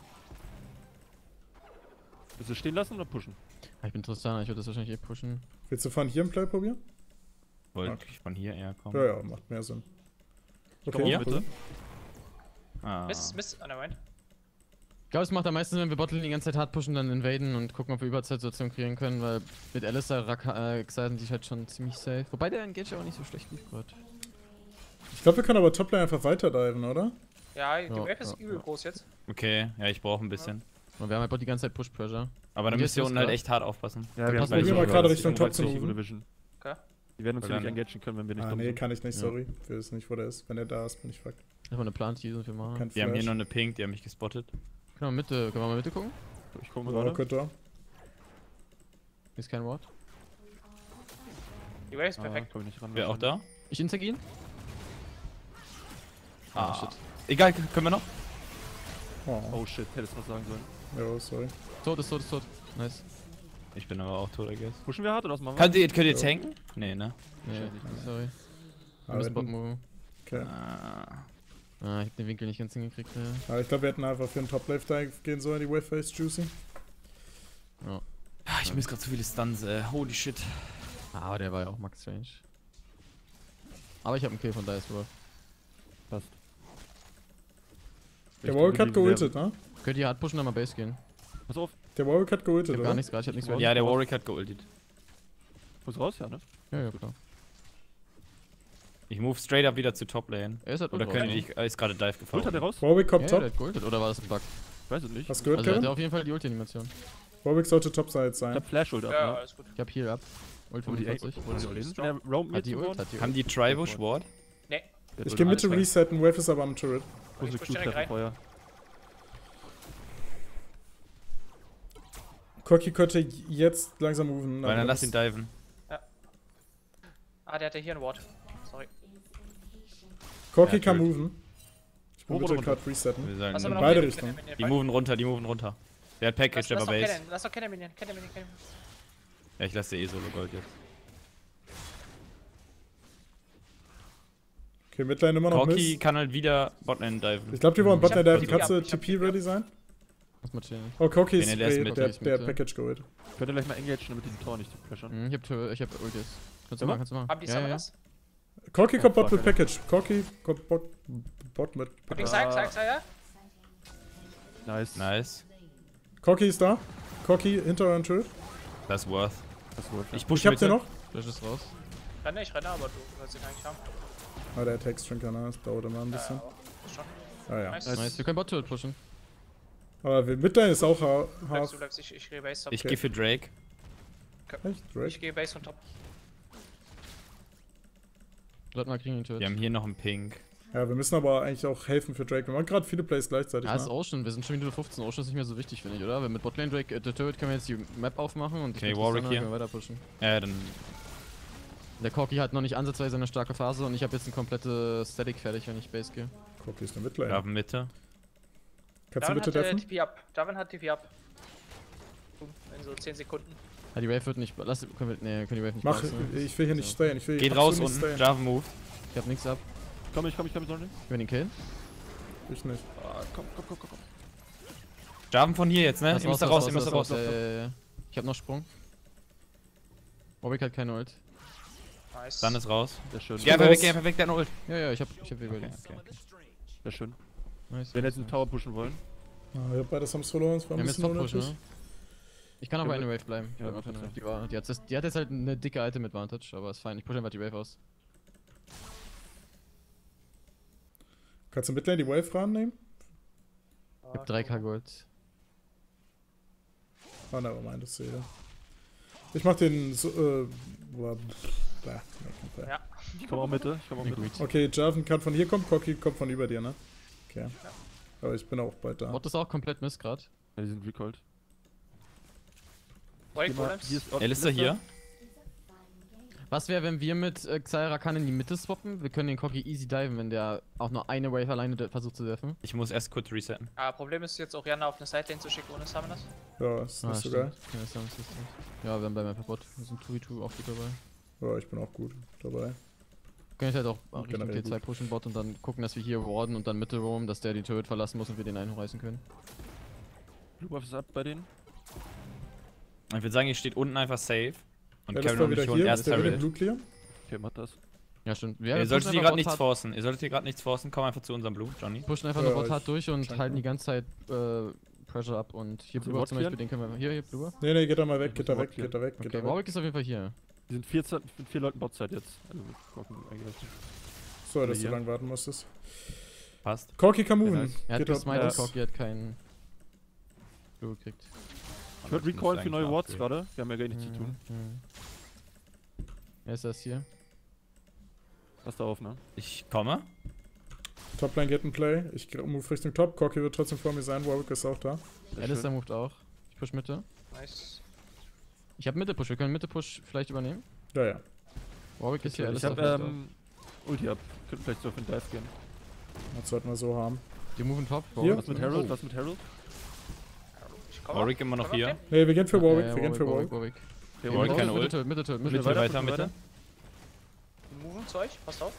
Willst du stehen lassen oder pushen? ich bin Tristana, ich würde das wahrscheinlich pushen. Willst du von hier im Play probieren? Wollte Okay. ich von hier eher kommen. Ja, macht mehr Sinn. Komm Okay, auf, bitte. Ah. Miss, nein. Ich glaube, es macht am meisten, wenn wir Botlane die ganze Zeit hart pushen, dann invaden und gucken, ob wir Überzeitsituationen kreieren können, weil mit Alistair, Xayah sind die halt schon ziemlich safe. Wobei der Engage auch nicht so schlecht lief gerade. Ich glaube, wir können aber Toplane einfach weiter diven, oder? Ja, die Ja, Wave ist ja, übel ja. groß jetzt. Okay, ja, ich brauche ein bisschen. Und wir haben halt Bot die ganze Zeit Push-Pressure. Aber da Und müsst ihr jetzt unten ist halt er- echt hart aufpassen. Ja, wir passt haben mir mal gerade Richtung Top zu ohne moven. Vision. Okay. Die werden uns Weil hier nicht dann- engagen können, wenn wir nicht Ah, dumm nee, sind. kann ich nicht, Ja. sorry. Ich weiß nicht, wo der ist. Wenn er da ist, bin ich fucked. Einfach eine Plant-Tease und wir machen. Kein Die haben hier Flash. noch eine Pink, die haben mich gespottet. Können wir mal Mitte gucken? Ich guck mal Ja, gerade. gut da. Hier ist kein Ward. Die Wave ist Ah, perfekt. komm ich nicht ran. Wer auch da? Ich intag ihn. Ah, shit. Egal, können wir noch? Oh, Oh shit, hättest du was sagen sollen. ja, sorry. Tot. Nice. Ich bin aber auch tot, I guess. Pushen wir hart oder was machen wir? Könnt ihr Ja. tanken? Nee, ne? Nee, sorry. Wir Aber müssen Bot wir hätten, move. okay. Ah, ich hab den Winkel nicht ganz hingekriegt. Ja. Aber ich glaube, wir hätten einfach für den Top-Left-Dive gehen sollen, die Wave-Face Juicy. Ah, ich miss gerade zu viele Stunts, holy shit. Aber der war ja auch Max Range. Aber ich hab einen Kill von Dice World. Passt. Der Warwick hat geultet, ne? Könnt ihr hart pushen, dann mal Base gehen? Pass auf, Der Warwick hat Ich geultet, hab oder? gar nichts gerade, ich hab nichts ready. Ja, der Warwick hat geultet. muss raus, ja, ne? Ja, klar. Ich move straight up wieder zu Top Lane. Er ist halt Oder Ult können raus, die dich, ist gerade Dive gefallen. Ult hat er raus? Warwick Ja, kommt der top. hat geultet, oder war das ein Bug? Ich weiß es nicht. Hast du gehört, Also der hat Kevin? auf jeden Fall die Ulti-Animation. Warwick sollte Topside Ich sein. hab Flash-Ult ab, Ja, ne? alles gut. Ich hab Heal up. Ult Wo die 45. Wo die Olin? Der roamt mir Hat die zu Ult, Ward. hat die Haben Ult. die Tribush Ward? Nee, Ich gehe mit zu alles resetten, Wave ist aber am Turret. Große Ich push Q direkt treffen rein. vorher. Corky könnte jetzt langsam moven. Weil aber dann lass das- ihn diven. Ah, der hatte hier ein Ward. Sorry. Corky Ja, kann Turret. moven. Ich Hoch will oder bitte gerade resetten. Wir sagen, Was haben wir in noch? beide Minion, Richtungen. Minion, die Minion. moven runter. Der hat Package, aber Base. Lass doch keine Minion, keine Minion. Ja, ich lasse dir eh Solo Gold jetzt. Okay, Midlane immer noch Corky Miss. kann halt wieder Botlane diven. Ich glaube, die wollen Botlane diven. TP Kannst du ab, ich hab TP TP ready sein? Muss mal chillen. Oh, Corky ist Nee, der ist mit, der der ist der mit, Package geholt. Könnt ihr gleich mal engagen, damit die Tor nicht zu pressern. Ich hab Ult jetzt. Kannst du Immer? machen, kannst du machen. Haben die Ja, ja, ja. Summoners? Corky Oh, kommt Bot fuck, mit Alter. Package. Corky kommt Bot mit. Hopping, sag, ja. Nice. Nice. Corky ist da. Corky hinter euren Turret. Das ist worth. Das ist wohl. Ich push Ich hab den Mitte. noch. Flash ist raus. Ich renne, aber du willst ihn eigentlich haben. Ah, der Text-Drinker, ne? Das dauert immer ein bisschen. Ist schon. Ah ja. Nice. Nice, wir können Bot-Turret pushen. Aber Midlane ist auch Du hart. bleibst, ich gehe Base top. Ich gehe für Drake. Echt? Drake? Ich gehe Base und top. Leute mal kriegen den Turret. Wir haben hier noch einen Pink. Ja, wir müssen aber eigentlich auch helfen für Drake. Wir machen gerade viele Plays gleichzeitig. Ja, ist Ne? Ocean, wir sind schon wieder 15. Ocean ist nicht mehr so wichtig, finde ich, oder? Wenn mit Botlane Drake, der Turret können wir jetzt die Map aufmachen und Okay, mit Warwick Tristana hier. können wir weiter pushen. Dann. Der Corky hat noch nicht ansatzweise eine starke Phase und ich habe jetzt eine komplette Static fertig, wenn ich Base gehe. Corky ist eine Midlane. Graben Mitte. Kannst du Darwin bitte hat deffen? TP ab. Darwin hat TP ab. Boom, in so 10 Sekunden. Ja, die Wave wird nicht. Können die Wave nicht Mach, bouncen. ich will hier nicht stayen. Ich will Geht absolut raus nicht unten. stayen. Jarvan move. Ich hab nichts ab. Komm, ich sorry. Ich will den killen. Ich nicht. Komm. Jarvan von hier jetzt, ne? Ihr müsst da raus, ihr müsst da raus. Ich hab noch Sprung. Warwick hat keine Ult. Nice. Dann ist raus. Sehr schön. Geh einfach weg, der hat eine Ult. Ja, ich hab Rebuilding. Okay. Sehr schön. Nice. Wenn wir jetzt einen Tower pushen wollen. Ah, wir beides haben verloren. Es war Wir ein haben jetzt bisschen Top Push, unnötig. ne? Ich kann auch bei einer Wave bleiben. Ja, Bleib auf einer bitte. Wave. Die hat jetzt halt eine dicke Item Advantage, aber ist fein. Ich push einfach die Wave aus. Kannst du Midlane die Wave rannehmen? Ich hab 3k Gold. Ah, nevermind, das sehe ich. Ich mach den so, Ja. Ich komme auch Mitte. Okay, Jarvan kann von hier kommen, Cocky kommt von über dir, ne? Okay. Aber ich bin auch bald da. Bot ist auch komplett Mist grad. Ja, die sind recalled. Wait, Hier Golems. ist Alistair hier. Was wäre, wenn wir mit Xayah Rakan in die Mitte swappen? Wir können den Cocky easy diven, wenn der auch nur eine Wave alleine versucht zu werfen. Ich muss erst kurz resetten. Problem ist jetzt Orianna auf eine Sidelane zu schicken ohne Summoners. Ja, ist nicht so geil. Ja, wir bleiben einfach Bot. Wir sind 2v2 auch gut dabei. Ja, ich bin auch gut dabei. Können jetzt halt auch Richtung generell T2 pushen Bot und dann gucken, dass wir hier warden und dann Mitte roam, dass der die Turret verlassen muss und wir den einreißen können. Blue Buff ist ab bei denen. Ich würde sagen, ihr steht unten einfach safe. Und Ja, das Carry war und wieder ich holen hier. erst Ist der wieder Turret. Blue Clear? Okay, macht das. Ja, stimmt. Ihr solltet hier gerade nichts forcen. Ihr solltet hier gerade nichts forcen. Komm einfach zu unserem Blue, Johnny. Pushen einfach Ja, nur Bot ich hart durch und check halten mal. die ganze Zeit Pressure ab und hier Also Blue Bot zum Beispiel, clearen? den können wir. Hier, Blue. Nee, geht da mal weg, Ich geht muss da weg, blockieren. geht da weg, geht Okay, da weg. Warwick ist auf jeden Fall hier. Die sind 4 mit 4 Leuten Botside jetzt. Also, gucken, eingerechnet. So, dass du Hier. lang warten musstest. Passt. Corky kann moven. Er hat Geht ab. gesmited, Nice. Cocky hat keinen Blue gekriegt. Ich würde recallen für neue Wards gerade. Wir haben ja gar nichts zu tun. Wer ist das hier? Pass da auf, ne? Ich komme. Toplane geht in Play. Ich move Richtung Top. Corky wird trotzdem vor mir sein. Warwick ist auch da. Sehr Alistair schön. moved auch. Ich push Mitte. Nice. Ich hab Mitte Push, wir können Mitte Push vielleicht übernehmen. Ja, ja. Warwick ist hier, Ich Alistair hab vielleicht Ulti ab. Könnten vielleicht so auf den Dive gehen. Das sollten wir so haben. auch. Die moven top. Hier? Warwick Was mit ist- Harold? Oh. Was mit Harold? Ich komme. Warwick immer noch hier. Nee, wir gehen für Warwick. Ja, wir gehen für Warwick. Warwick. Okay, Warwick Ult. keine Ult. Mitte, Mitte, Pushen Mitte. wir weiter, weiter, pushen wir Mitte. Die moven zu euch, passt auf.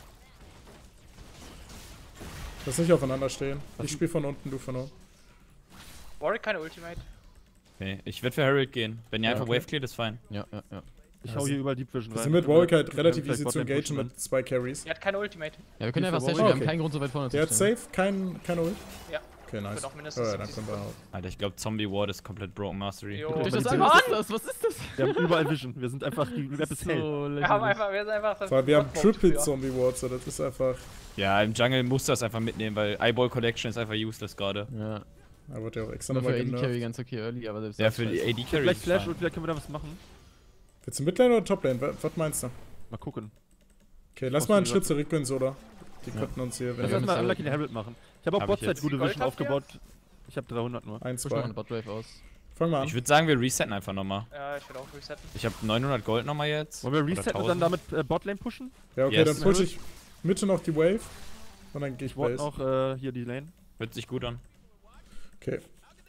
Lass nicht aufeinander stehen. Was- Ich spiel von unten, du von oben. Warwick keine Ultimate. Okay, ich werde für Harold gehen. Wenn ihr Ja, einfach okay. Wave cleart, ist fein. Ja. Ich hau hier überall Deep Vision Wir rein. sind mit Warwick halt Wir relativ können easy vielleicht zu Botlane engagen pushen, mit 2 Carries. Der hat keine Ultimate. Ja, wir können Hier einfach für safe, Warwick. wir haben Okay. keinen Grund so weit vorne Der hat zu stehen. safe, kein Ult. Ja. Okay, nice. Wird auch mindestens Ja, dann 70 können wir auch. Alter, ich glaube Zombie Ward ist komplett broken Mastery. Jo. Guck Durch mal, das die an, sind- was ist das? Was ist das? Wir haben überall Vision. Wir sind einfach, die Map ist hell. Wir sind einfach das. Weil wir haben Bloodmode Triple früher. Zombie Wards, so das ist einfach. Ja, im Jungle musst du das einfach mitnehmen, weil Eyeball Collection ist einfach useless gerade. Ja, Da wird ja auch extra nur für nochmal AD Carry genervt. ganz okay early, aber selbst Ja, das für die scheiße. AD Carry Vielleicht ist Flash fein. und vielleicht können wir da was machen. Willst du Midlane oder Toplane? Was meinst du? Mal gucken. Okay, lass brauchst mal du einen die Schritt zurück, Soda. Die Ja. könnten uns hier, Lass wenn Ja, uns wir mit mal Harold. Unlucky Harold machen. Ich habe auch Hab ich Botside jetzt. gute Gold Vision habt ihr? aufgebaut. Ich habe 300 nur. ein, Push mal eine zwei. Botwave aus. Fang mal Ich an. würde sagen, wir resetten einfach nochmal. Ja, ich will auch resetten. Ich habe 900 Gold nochmal jetzt. Wollen wir Oder resetten und dann 1000. damit Botlane pushen? Ja, okay, Yes. dann push ich Mitte noch die Wave. Und dann gehe ich Ich wollte Base. noch hier die Lane. Hört sich gut an. Okay.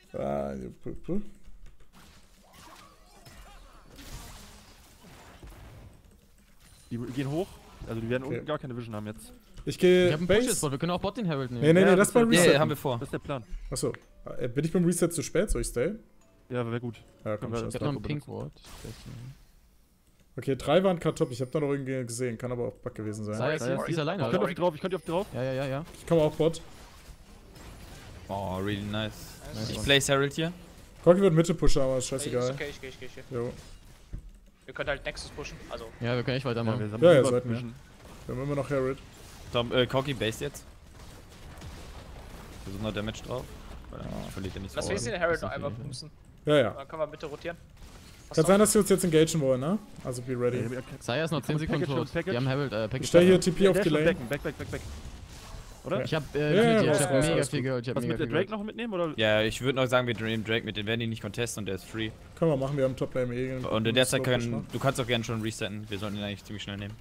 Die gehen hoch. Also die werden Okay. unten gar keine Vision haben jetzt. Ich gehe Ich hab einen Push jetzt Base. Bot, wir können auch Bot den Herald nehmen. Nee, Ja, lass das mal war- Ja, resetten. haben wir vor. Das ist der Plan. Achso. Bin ich beim Reset zu spät? Soll ich stay? Ja, wäre gut. Ja, komm, Können wir- scheiß Ich hab drauf. noch einen Pink Ward. Okay, 3 waren gerade top. Ich habe da noch irgendwie gesehen. Kann aber auch Bug gewesen sein. Sei jetzt hier, die ist alleine, Ich könnte auf oder? die drauf, ich könnte auf die drauf. Ja. Ich komme auch Bot. Oh, really nice. Nice Ich one. place Harold hier. Corky wird Mitte pushen, aber ist Ist scheißegal. okay, ich geh. Jo. Wir können halt Nexus pushen. Also, Ja, wir können echt weitermachen. wir haben Ja, ja, super sollten wir. Vision. Wir haben immer noch Herald. Corky based jetzt. Versuch noch Damage drauf. Weil dann verliert er nicht so. lass wenigstens den das Herald ist noch auf einmal jeden Fall. bumsen. Ja. Dann können wir bitte rotieren. Kann sein, dass sie uns jetzt engagen wollen, ne? Also be ready. Xayah ist noch 10 Komm, Sekunden Package tot. und Package. Wir haben Herald, Package. Ich stell hier da. TP auf die Lane. Back. Oder? Ich hab, Ja, ich raus, hab raus, mega alles viel gut. Gold, ich hab Was mega mit der viel Drake Gold. noch mitnehmen oder? Ja, ich würde noch sagen, wir nehmen Drake mit. Den werden die nicht contesten und der ist free. Können wir machen, wir haben Toplane eh. Und in der Zeit Slow-Push können. noch. Du kannst auch gerne schon resetten. Wir sollten ihn eigentlich ziemlich schnell nehmen.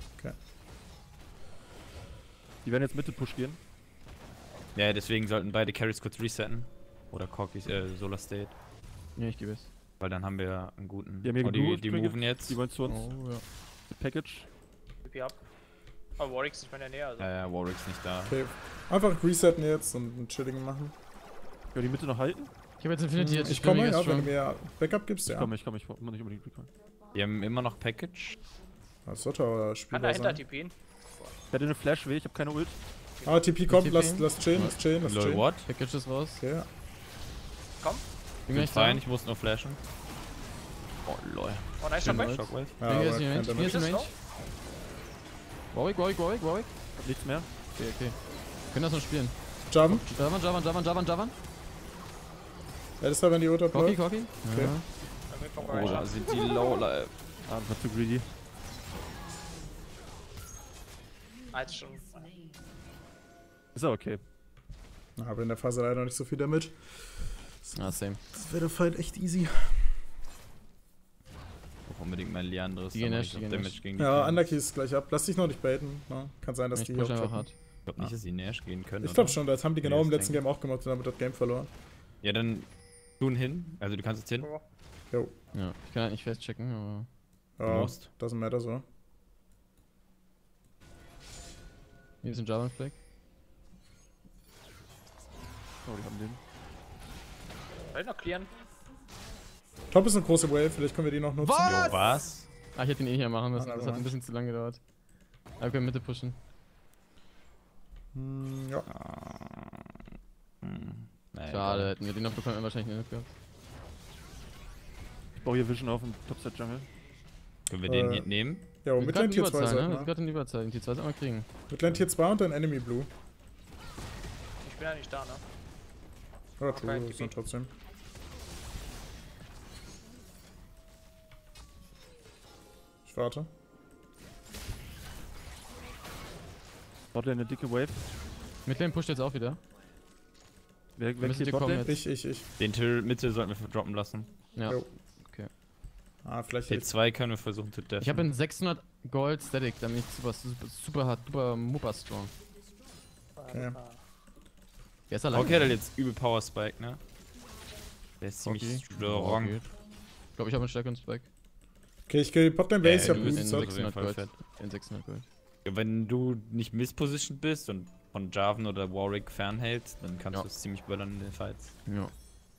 Die werden jetzt Mitte Push gehen. Ja, deswegen sollten beide Carries kurz resetten. Oder Corky's Solar State. Ja, ich gebe es. Weil dann haben wir einen guten. Die haben hier oh, die Blue moven jetzt. Die wollen zu uns. Oh, ja. Mit Package. TP ab. Aber Warwick ist nicht mehr in der Nähe, also. Ja, Warwick ist nicht da. Okay. Einfach resetten jetzt und einen chilligen machen. Ja, die Mitte noch halten? Ich hab jetzt Infinity jetzt. Ich bin komme, mega ja, wenn du strong. mir Backup gibst, Ich ja. komme, ich muss nicht unbedingt recallen. Die haben immer noch Package. Das sollte aber Kann spielbar dahinter sein. TPen. Ich hätte eine Flash weh, ich habe keine Ult. Ah, TP kommt, TP? lass chillen, lass chillen. Lol, what? Package ist raus. Okay, ja. Bin Bin gleich da. fein, ich muss nur flashen. Oh, lol. Oh, nice Schön Shockwave. nice. Shockwave. Ja, Bin aber jetzt in kein Range. Bin Damage. jetzt in Range. Warwick. Hab nichts mehr. Okay. Können das noch spielen. Jarvan? Javan. Ja, das war, wenn die Ultra Corky. läuft. Okay. Okay. Oh, da sind die low life. Ah, das war zu greedy. Jetzt schon. Ist aber okay. Aber in der Phase leider noch nicht so viel Damage. Ah, same. Das wäre der Fight echt easy. Auch unbedingt mein Leandris. Die gehen dann mach nicht, ich die auch gehen Damage nicht. gegen die Ja, Fans. Unlucky ist gleich ab. Lass dich noch nicht baiten. Ne? Kann sein, dass Ich die push hier einfach auch hart. Ich glaube nicht, dass sie Nash gehen können. Ich oder? glaube schon, das haben die genau Nee, im das letzten denke Game auch gemacht und damit das Game verloren. Ja, dann tun hin. Also du kannst jetzt hin. Jo. Ja, ich kann halt nicht festchecken, aber. Du Ja, musst. doesn't matter so. Hier ist ein Java Flag. Oh, die haben den. Soll ich noch clearen? Top ist eine große Wave, vielleicht können wir die noch nutzen. Jo, was? Ah, ich hätte ihn eh hier machen müssen, Ah, das never hat ein mind. bisschen zu lange gedauert. Aber wir können Mitte pushen. Ja. Naja, Schade, egal. hätten wir den noch bekommen, wahrscheinlich eine gehabt. Ich baue hier Vision auf dem Topside Jungle. Können wir den Äh, hier nehmen? Ja, Wir mit sind Land gerade Tier in 2 Überzahl, ne? Wir sollten sind wir. gerade in Überzahl, den Tier 2 sollten wir kriegen. Mit Land Tier 2 und dann Enemy Blue. Ich bin ja nicht da, ne? Ja, Okay, true, gib das sind ihm. trotzdem. Ich warte. Botlane eine dicke Wave. Midlane pusht jetzt auch wieder. Wer müssen geht die kommen Botlane? jetzt. Ich. Den Till Mitte sollten wir droppen lassen. Ja. Jo. Okay. Ah, vielleicht T2 können wir versuchen zu deffen. Ich habe in 600 Gold Static, damit ich super hart, super Muppa strong. Okay. Wer ist allein? Okay, hat jetzt übel Power Spike, ne? Der ist ziemlich Okay. strong. Ich glaube, ich habe einen stärkeren Spike. Okay, ich gehe Botlane Base, ich hab du Blue. bist In so- Zurück. auf jeden 600 Fall Gold. fett. In 600 Gold. Ja, wenn du nicht misspositioned bist und von Jarvan oder Warwick fernhältst, dann kannst Ja. du es ziemlich böllern in den Fights. Ja.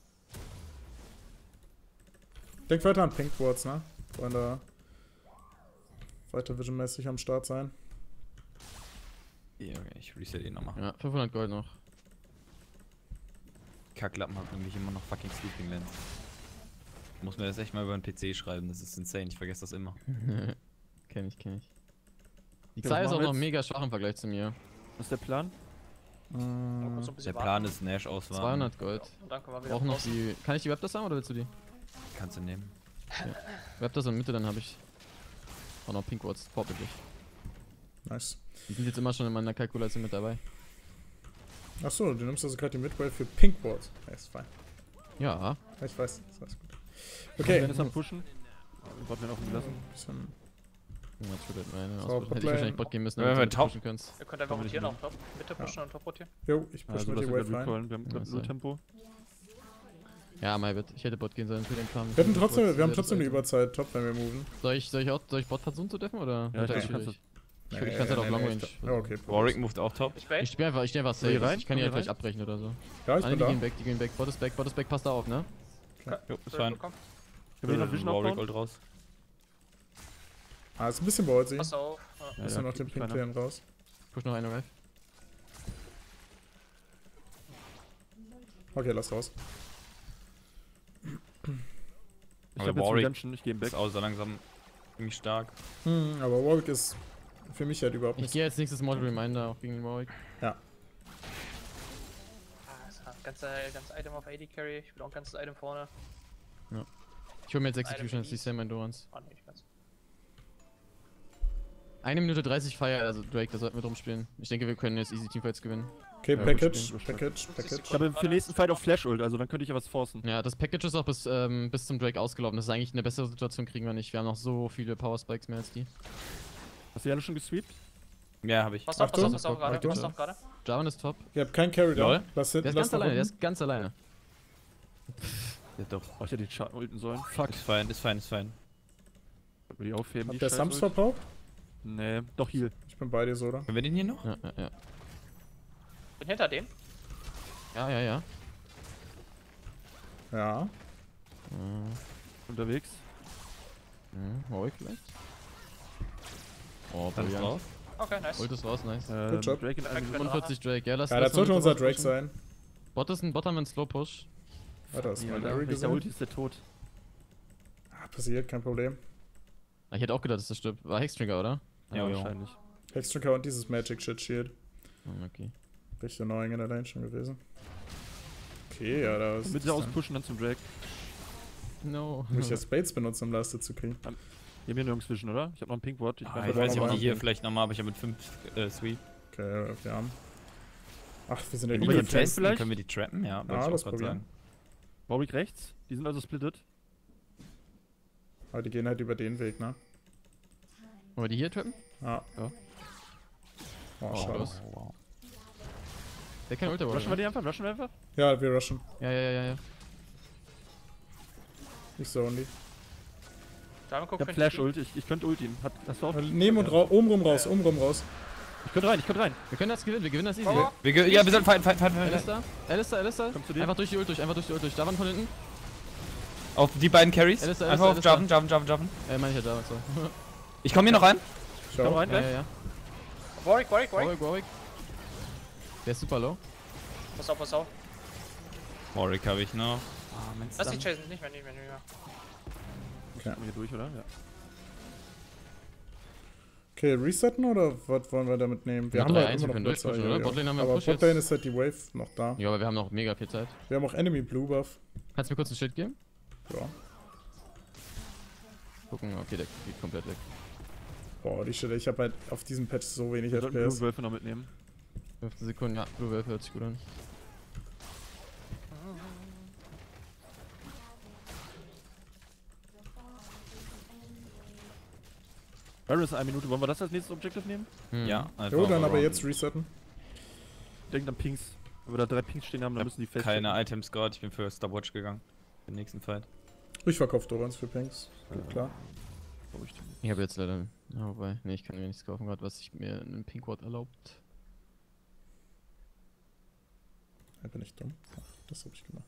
Denk weiter an Pink Wards, ne? Wollen da weiter visionmäßig am Start sein. Ja, okay, ich reset ihn nochmal. Ja, 500 Gold noch. Kacklappen hat nämlich immer noch fucking Sleeping Lens. Muss mir das echt mal über den PC schreiben, das ist insane, ich vergesse das immer. kenn ich. Die Ja, was Xayah ist machen auch wir noch jetzt? mega schwach im Vergleich zu mir. Was ist der Plan? So ein bisschen Der warten. Plan ist Nash auswarten. 200 Gold. Und dann können wir wieder Auch noch draußen. die. Kann ich die Raptors haben oder willst du die? Kannst du nehmen. Raptors in Mitte, dann habe ich auch noch Pink Wards vorbildlich. Nice. Die sind jetzt immer schon in meiner Kalkulation mit dabei. Achso, du nimmst also gerade die Midwave für Pink Wards. Ja, ist fein. Ja. Ich weiß, ist alles gut. Okay. Okay. Ist am Pushen. Botlane offen gelassen. Bisschen Ja, tut meine So, Auswahl. Hätte ich Botlane. wahrscheinlich Bot gehen müssen, Ja, damit wir du mit top. pushen kannst. Ihr könnt einfach Komm, rotieren ich auf Top. Mitte pushen und Top rotieren. Jo, ich push Also mit lass die wir Wave rein. recallen. Wir haben Ja, Null Tempo. Ja, my bad. Ich hätte Bot gehen sollen für den Plan. Wir haben trotzdem eine Überzeit, top, wenn wir moven. Soll ich Bot versuchen zu deffen oder? Ja, Wird das ich kann schwierig? Ich kann es halt auf Long Range. Ja, okay. Warwick moved auch top. Ich bait. Ich spiele einfach Soll safe. ich rein? Ich kann die halt Komm, gleich abbrechen oder so. Ja, ich Alle, bin die da. gehen back. Bot ist back, passt da auf, ne? Jo, ist fein. Komm, Können wir noch Vision Warwick aufbauen? Ult raus. Ah, ist ein bisschen ballsy. pass auf. Ja. Müssen wir noch den kriegt Pink keiner. clearen raus. Push noch eine Rev. Okay, lass raus. Ich Aber hab jetzt Warwick Redemption, ich geh ihm Ist back. auch so langsam ziemlich stark. Aber Warwick ist für mich halt überhaupt Ich nicht. gehe als nächstes Model Reminder auch gegen den Warwick. Ah, das hat ganz Item auf AD Carry. Ich will auch ein ganzes Item vorne. Ich hole mir jetzt Execution als die Sam Endurance. Ah, nee, ich weiß. 1 Minute 30 Fire, also Drake, da sollten wir drum spielen. Ich denke, wir können jetzt easy Teamfights gewinnen. Okay, Ja, Package, gut, stimmt. Package. Ich habe für den nächsten Fight auf Flash Ult, also dann könnte ich ja was forcen. Ja, das Package ist auch bis zum Drake ausgelaufen. Das ist eigentlich eine bessere Situation, kriegen wir nicht. Wir haben noch so viele Power Spikes mehr als die. Hast du die alle schon gesweept? Ja, habe ich. Pass auf Achtung. gerade. Achtung. Pass auf gerade. Jarvan ist top. Ihr habt keinen Carry da. Lol. Lass Der hinten, ist lass ganz nach alleine, der unten. ist ganz alleine. Ja, doch. Oh, ich hätte die Schaden ulten sollen. Fuck. Ist fein, ist fein, ist fein. Sollten wir die aufheben, Habt die ihr Sums Scheiß-Ult? verbraucht? Nee, doch Heal. Ich bin bei dir, Soda. Können wir den hier noch? Ja. Bin hinter dem. Ja. Ja. Unterwegs. Warwick vielleicht? Oh, Alles brillant. drauf. Okay, nice. Ult ist raus, nice. Good job. Drake in Perfekt, 45 Drake, ja, lass Ja, lass das sollte mal unser Mitte Drake pushen. sein. Bot haben wir einen Slow Push. Alter, ist mein Ja, Larry wenn ich der gesehen? Ulti ist der tot. Ah, passiert, kein Problem. Ah, ich hätte auch gedacht, dass das stirbt. War Hextrigger, oder? Ja, ja. wahrscheinlich. Hextricker und dieses Magic Shit Shield. Okay. Richtig annoying in der Lane schon gewesen. Okay, ja, da ist. Mit der auspushen, dann zum Drake. No. Muss ich jetzt Baits benutzen, um Laste zu kriegen. Hier mir nirgends Vision, oder? Ich hab noch ein Pink Ward. Ich aber weiß nicht, ob nochmal die hier anfangen. vielleicht nochmal, aber ich habe mit 5 Sweep. Okay, wir haben. Ach, wir sind ja Wenn wir die die über. trappen testen, vielleicht? können wir die trappen? Ja, wollte Ja, ich das auch grad probieren. sagen. Warwick rechts. Die sind also splittet. Aber die gehen halt über den Weg, ne? Wollen wir die hier trappen? Ja. Ja. Oh, schade. los. Der kann Ultra Rushen wir die einfach? Rushen wir einfach? Ja, wir rushen. Ja. Ich so only. Jarvan guckt Ich hab Flash-Ult. Ich könnte ult ihn. Hast du auch? Nehmen und oben rum raus, oben rum raus. Ich könnte rein, ich könnte rein. Wir können das gewinnen, wir gewinnen das easy. Oh, Ja, wir sollen fighten. Alistair. Komm zu dir. Einfach durch die Ult durch. Javan von hinten. Auf die beiden Carries. Alistair, Einfach auf Alistair. Javan. Meine ich ja Javan, so. Ich komme hier noch rein. Komm Schau. rein, gleich. Ja. Warwick. Warwick. Der ist super low. Pass auf. Warwick habe ich noch. Lass dich chasen, nicht mehr. Kommen wir hier durch, oder? Ja. Okay, resetten oder was wollen wir damit nehmen? Wir Ja, haben 3-1, halt immer wir noch können Blitzer, durchpushen, oder? Botlane haben wir Aber Push Botlane jetzt. ist halt die Wave noch da. Ja, aber wir haben noch mega viel Zeit. Wir haben auch Enemy Blue Buff. Kannst du mir kurz ein Schild geben? Ja. Gucken, okay, der geht komplett weg. Boah, die Shit, ich habe halt auf diesem Patch so wenig Wir sollten Blue FPS. Wölfe noch mitnehmen. 15 Sekunden, ja, Blue Wolf hört sich gut an. Baron ist 1 Minute. Wollen wir das als nächstes Objective nehmen? Ja, einfach Jo, dann aber around. jetzt resetten. Denkt an Pings. Wenn wir da 3 Pings stehen haben, dann müssen die fest. Keine Items gerade, ich bin für Stopwatch gegangen. Für den nächsten Fight. Ich verkaufe Dorans für Pinks. Geht klar. Ich habe jetzt leider. Ja, wobei, nee, ich kann mir nichts kaufen gerade, was sich mir einen Pink Ward erlaubt. Ich bin nicht dumm. Ach, das habe ich gemacht.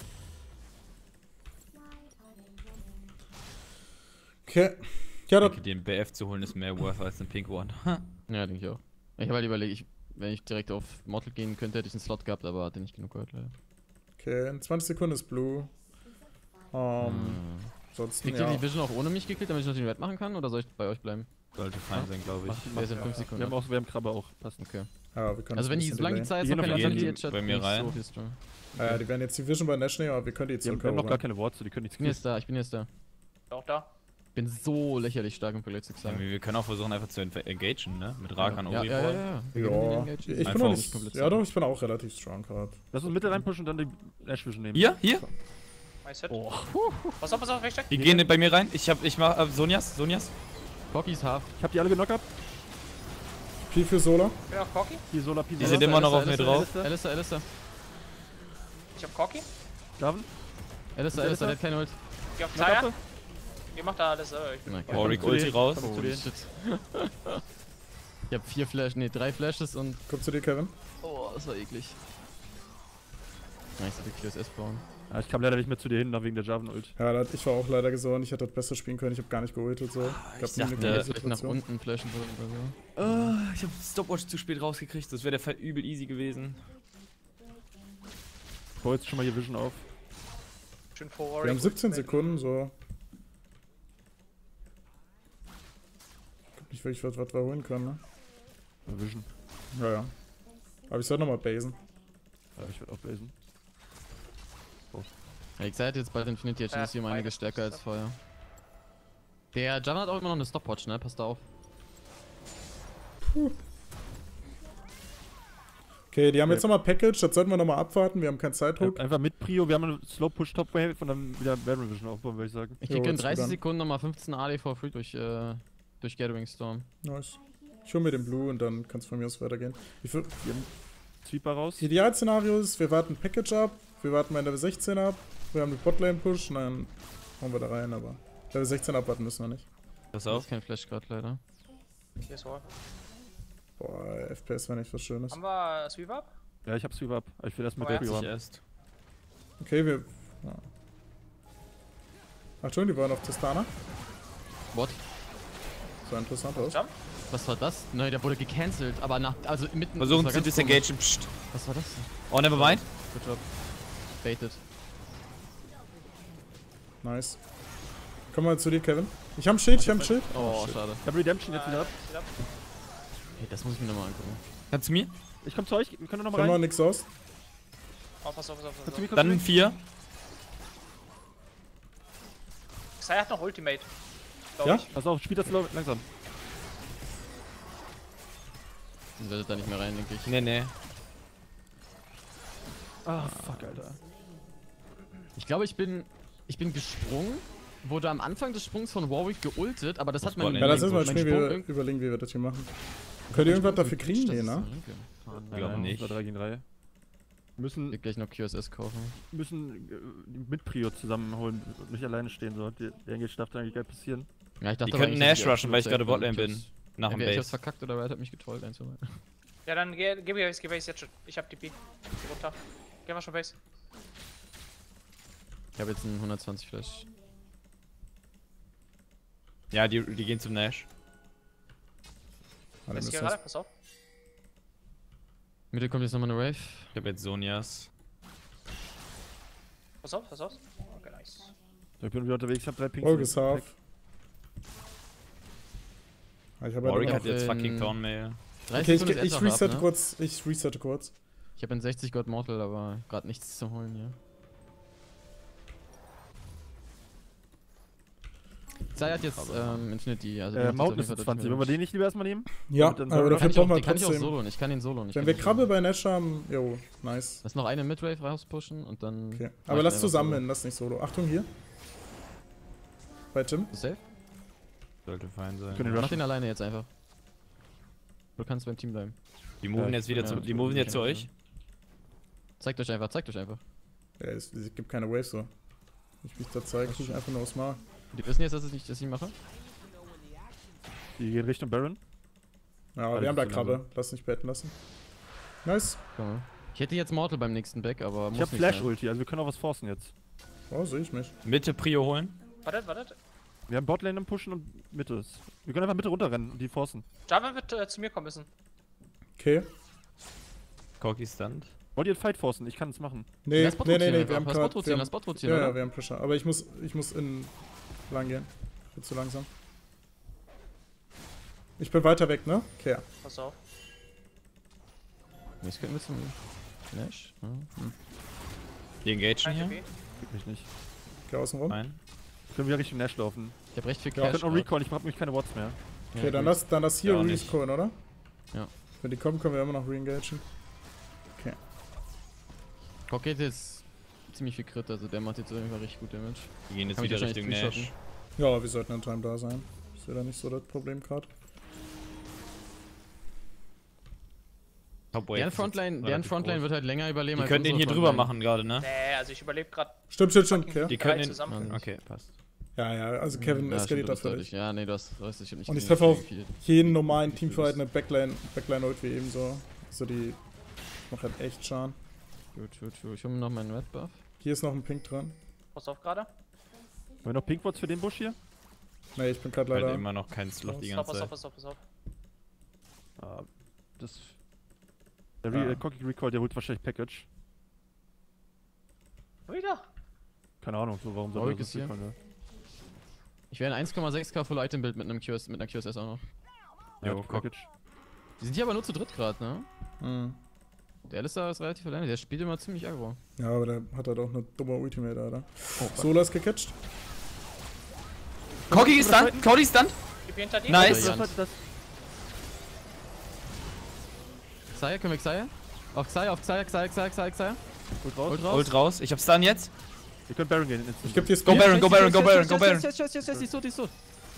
Okay. Ja, Ich das. denke, den BF zu holen ist mehr worth als ein Pink One. Ja, denke ich auch. Ich habe halt überlegt, wenn ich direkt auf Mortal gehen könnte, hätte ich einen Slot gehabt, aber hatte nicht genug Gold leider. Okay, in 20 Sekunden ist Blue. Ansonsten, Kriegt ihr ja. die Vision auch ohne mich gekillt, damit ich noch den Red machen kann, oder soll ich bei euch bleiben? Sollte fein sein, glaube ich. Der ist in 5 Sekunden. Wir haben Krabbe auch. Passt. Okay. Ja, wir können Also das wenn ein die, bisschen solange die delayen. Zeit Die noch gehen keine auf jeden Agility Fall jetzt hat, bei mir bin ich rein. so viel strong. Ja, die werden jetzt die Vision bei Nash nehmen, aber wir können die jetzt Wir haben noch gar zurückerobern. keine Wards, so die können nichts Ich bin jetzt da. Auch da. Bin so lächerlich stark im Vergleich zu Ja, Xayah. wir können auch versuchen, einfach zu engagen, ne? Mit Rakan Ja, Ori ja. vor. Wir Ja, gewinnen den Engage. ich bin Einfach noch nicht nicht. komplett Ja, doch, ich bin auch relativ strong gerade. Lass uns Mitte reinpushen und dann die Ash Vision nehmen. Hier? Nice Hit. Oh. Pass auf, rechts. Die gehen bei mir rein. Ich mach Sonjas. Corky's half. Ich hab die alle genockt. P für Solar. Ich bin auf Corky. Die Solar, Die sind immer noch auf mir drauf. Alistair. Ich hab Corky. Javan. Der hat keine Ult. Geh auf Xayah. Ihr macht da alles. Ich bin Okay. Warwick Komm zu Ulti denen. raus. Komm zu Holy denen. shit. Ich hab 3 Flashes und. Komm zu dir, Kevin. Oh, das war eklig. Nice, die QSS bauen. Ja, ich kam leider nicht mehr zu dir hin, wegen der Javan-Ult. Ja, ich war auch leider gesonnen. Ich hätte das besser spielen können. Ich habe gar nicht geultet so. Ich dachte, eine gute Vielleicht nach Situation. unten flashen würden oder so. Ich hab Stopwatch zu spät rausgekriegt. Das wäre der Fall übel easy gewesen. Ich baue jetzt schon mal hier Vision auf. schön vor Wir haben Warwick. 17 Sekunden, so. Nicht wirklich was wir holen können, ne? Vision. Ja. Aber ich soll nochmal basen. Ja, ich werde auch basen. Ja, Xayah hat jetzt bald Infinity Edge, ist hier um einiges stärker als vorher. Der Javan hat auch immer noch eine Stopwatch, ne? Passt da auf. Okay, die haben jetzt nochmal Package. Das sollten wir nochmal abwarten. Wir haben keinen Zeitdruck. Einfach mit Prio, wir haben eine Slow Push Top Wave und dann wieder Baron Vision aufbauen, würde ich sagen. Ich Jo, krieg in ist gut 30 an. Sekunden nochmal 15 AD for free durch Gathering Storm. Nice. Ich hol mir den Blue und dann kann es von mir aus weitergehen. Sweeper raus. Idealszenario ist, wir warten Package ab, wir warten mal Level 16 ab, wir haben den Botlane-Push und dann hauen wir da rein, aber Level 16 abwarten müssen wir nicht. Pass Da auf. ist kein Flash gerade leider. Hier ist Wall. Boah, FPS wäre nicht was Schönes. Haben wir Sweep up? Ja, ich hab Sweep up. Ich will erst mit Oh ja. Prio Ich haben. erst. Okay, wir... Ja. Achtung, die wollen auf Tristana. What? Sah interessant aus. Jump? Was war das? Nein, der wurde gecancelt, aber also mitten. Versuchen das zu war ganz disengagen. Psst. komisch. Was war das denn? Oh, never mind. Good job. Baited. Nice. Komm mal zu dir, Kevin. Ich hab ein Schild, ich hab ein Schild. Oh, shit. schade. Ich hab Redemption jetzt wieder ab. Hey, das muss ich mir nochmal angucken. Kannst du mir? Ich komm zu euch, wir können noch Ich mal hab noch rein. nix aus. Oh, pass auf. Kannst du mir kurz Dann rein? 4. Xayah hat noch Ultimate. glaub Ja? ich. Pass auf, spielt das langsam. Dann werdet da nicht mehr rein, denke ich. Nee. Ah, fuck, Alter. Ich glaube, ich bin gesprungen, wurde am Anfang des Sprungs von Warwick geultet, aber das hat mein... Ja, Ja, lass uns mal mein schnell Sprung wieder überlegen, wie wir das hier machen. Könnt ihr irgendwas dafür kriegen? Nee, ne? Ich glaube nicht. 3 gegen 3. Müssen Ich gleich noch QSS kaufen. mit Prio zusammenholen und nicht alleine stehen. So. Der Engage darf dann eigentlich gar nicht passieren. Ja, ich dachte Die aber könnten eigentlich, dass Nash die rushen, weil ich absolut gerade safe Botlane waren. bin. Nach dem Entweder ich hab's Base. verkackt oder Riot hat mich getrollt, eins oder beide. Ja, dann geh Base jetzt schon. Ich hab die B. Geh runter. Geh mal schon Base. Ich habe jetzt einen 120 Flash. Ja, die gehen zum Nash. Warte, Ist hier müssen gerade, pass auf. Mitte kommt jetzt nochmal eine Wave. Ich habe jetzt Sonias. Pass auf, pass auf. Okay, nice. So, ich bin wieder unterwegs, ich hab 3 Pings. Rogue ist half. Ich habe Warwick ja hat noch... jetzt in- fucking Thornmail. 30 Okay, Sekunden ist ich Edge noch resette ab, ne? kurz. Ich resette kurz. Ich habe einen 60 God Mortal, aber gerade nichts zu holen hier. Zai hat jetzt Infinity, also die macht Mountain jetzt ist auf jeden 20. Fall Wollen wir deutlich den nicht lieber erstmal nehmen? Ja, Dann aber soll- dafür mehr. brauchen wir Den kann ich auch trotzdem... soloen, ich kann ihn soloen. Wenn wir Krabbe bei Nash haben, jo, nice. Lass noch eine Midwave rauspushen und dann... Okay. mach Aber ich lass einfach zusammen solo. hin, lass nicht solo. Achtung hier. Bei Tim. Bist du safe? Sollte fein sein. Können den Mach rushen. den alleine jetzt einfach. Du kannst beim Team bleiben. Die moven Ja, jetzt wieder ja, zu. Die moven jetzt zu okay. euch. Zeigt euch einfach, zeigt euch einfach. Ja, es gibt keine Waves so. Ich mich da zeige, ich einfach nur aufs Mal. Die wissen jetzt, dass ich mache? Die gehen Richtung Baron. Ja, aber Alles wir haben da zu Krabbe. langsam. Lass nicht betten lassen. Nice. Komm mal. Ich hätte jetzt Mortal beim nächsten Back, aber Ich muss hab nicht sein. Flash-Ulti, also wir können auch was forcen jetzt. Oh, sehe ich mich. Mitte Prio holen. Wartet. Wir haben Botlane im Pushen und Mitte ist. Wir können einfach Mitte runterrennen und die forcen. Java wird zu mir kommen müssen. Okay. Corki Stunt. Wollt ihr einen Fight forcen? Ich kann es machen. Nee, Lass Bot nee, rotieren wir einfach. haben Lass gerade... Bot rotieren, lass Bot rotieren, Ja, ja, oder? wir haben Pressure. Aber ich muss in... lang gehen. Bin zu langsam. Ich bin weiter weg, ne? Okay. Ja. Pass auf. Jetzt können wir zum Flash. Ja. Die engagen Ein hier. TP. Krieg mich nicht. Geh außen rum. Nein. Können wir Richtung Nash laufen? Ich hab recht viel Ja, Wir Cash. können auch recallen, ich hab nämlich keine Wards mehr. Okay, dann lass hier Ja, auch nicht. rescoren, oder? Ja. Wenn die kommen, können wir immer noch reengagen. Rocket ist ziemlich viel Crit, also der macht jetzt auf jeden Fall richtig gut Damage. Die gehen jetzt Kann ich wieder wahrscheinlich Richtung Nash. pre-shotten. Ja, wir sollten in Time da sein. Ich sehe da nicht so das Problem gerade. Top Wave Deren ist Frontline, jetzt deren relativ Frontline groß. wird halt länger überleben Die können den unsere hier drüber Frontline. machen gerade, ne? Nee, also ich überlebe gerade. Stimmt, okay. Die können den. zusammen. Okay, passt. Ja, also Kevin Ja, eskaliert stimmt, da das ist deutlich. völlig. Ja, nee, du hast ich hab nicht Und ich gesehen, treffe auch wie viel. jeden normalen Teamfight eine Backline-Ult wie eben so. Also die macht halt echt Schaden. Gut. Ich hole mir noch meinen Red Buff. Hier ist noch ein Pink dran. Pass auf gerade. Haben wir noch Pinkwards für den Busch hier? Ne, ich bin gerade Halt leider... immer noch kein Slot die ganze Zeit. Pass auf. Ah, das. Der Ja. Cocky Recall, der holt wahrscheinlich Package. Wieder. Keine Ahnung, so warum soll Warwick er ist hier. recallen, ja. Ich wäre ein 1,6k Full Item Bild mit einer QSS auch noch. Ja, Jo, guck. Package. Die sind hier aber nur zu dritt gerade, ne? Mhm. Der Alistair ist relativ alleine, der spielt immer ziemlich aggro. Ja, aber der hat halt auch eine dumme Ultimate, Alter. Oh, fuck. Sola ist gecatcht. Corki ist stunt! Corki ist stunt! Gib hinter dir. Nice. Das. Xayah, können wir Xayah? Auf Xayah. Gut raus. Ult raus. Ult raus. Ich hab Stun jetzt. Wir können Baron gehen. Ich geb dir Go Speed. Baron, go Baron, go Baron, go Baron. Yes, die ist tot.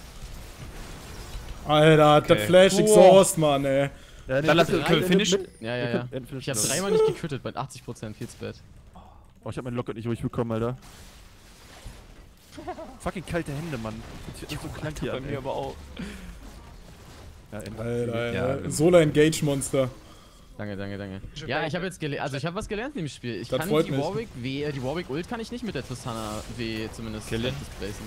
Alter, Okay. das Flash Exhaust, Mann, ey. Ja, Dann lass bitte, können wir finishen? Ja. Ich hab dreimal nicht gecrittet, bei 80%, viel zu bad. Oh, ich hab meinen Locket nicht ruhig bekommen, Alter. Fucking kalte Hände, Mann. Das ist so krank hier Bei an, mir ey. aber auch. Ja, endlich. Alter, Ja. Alter. Sola Engage Monster. Danke. Ja, ich habe jetzt gelernt, also ich habe was gelernt in dem Spiel. Ich Das kann freut die mich. Warwick Ult kann ich nicht mit der Tristana W zumindest Killen. displacen.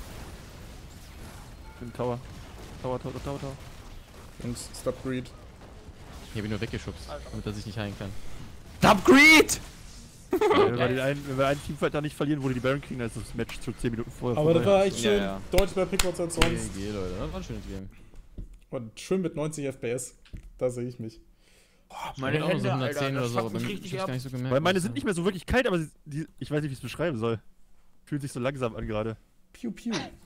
Im Tower. Tower. Jungs, stop greed. Ich hab ihn nur weggeschubst, Also. damit er sich nicht heilen kann. Stop Greed! Wenn wir einen Teamfight da nicht verlieren, wo die Baron kriegen, dann ist das Match zu 10 Minuten vorher Aber das vorbei. war echt Ja, schön ja. deutlich mehr Pickwatts als sonst. GG, Leute, das war ein schönes Game. Und schön mit 90 FPS. Da sehe ich mich. Meine auch nur so 110 oder so, aber bei mir richtig hab ich gar nicht so gemerkt. Weil meine sind nicht mehr so wirklich kalt, aber ich weiß nicht, wie ich es beschreiben soll. Fühlt sich so langsam an gerade. Piu, piu.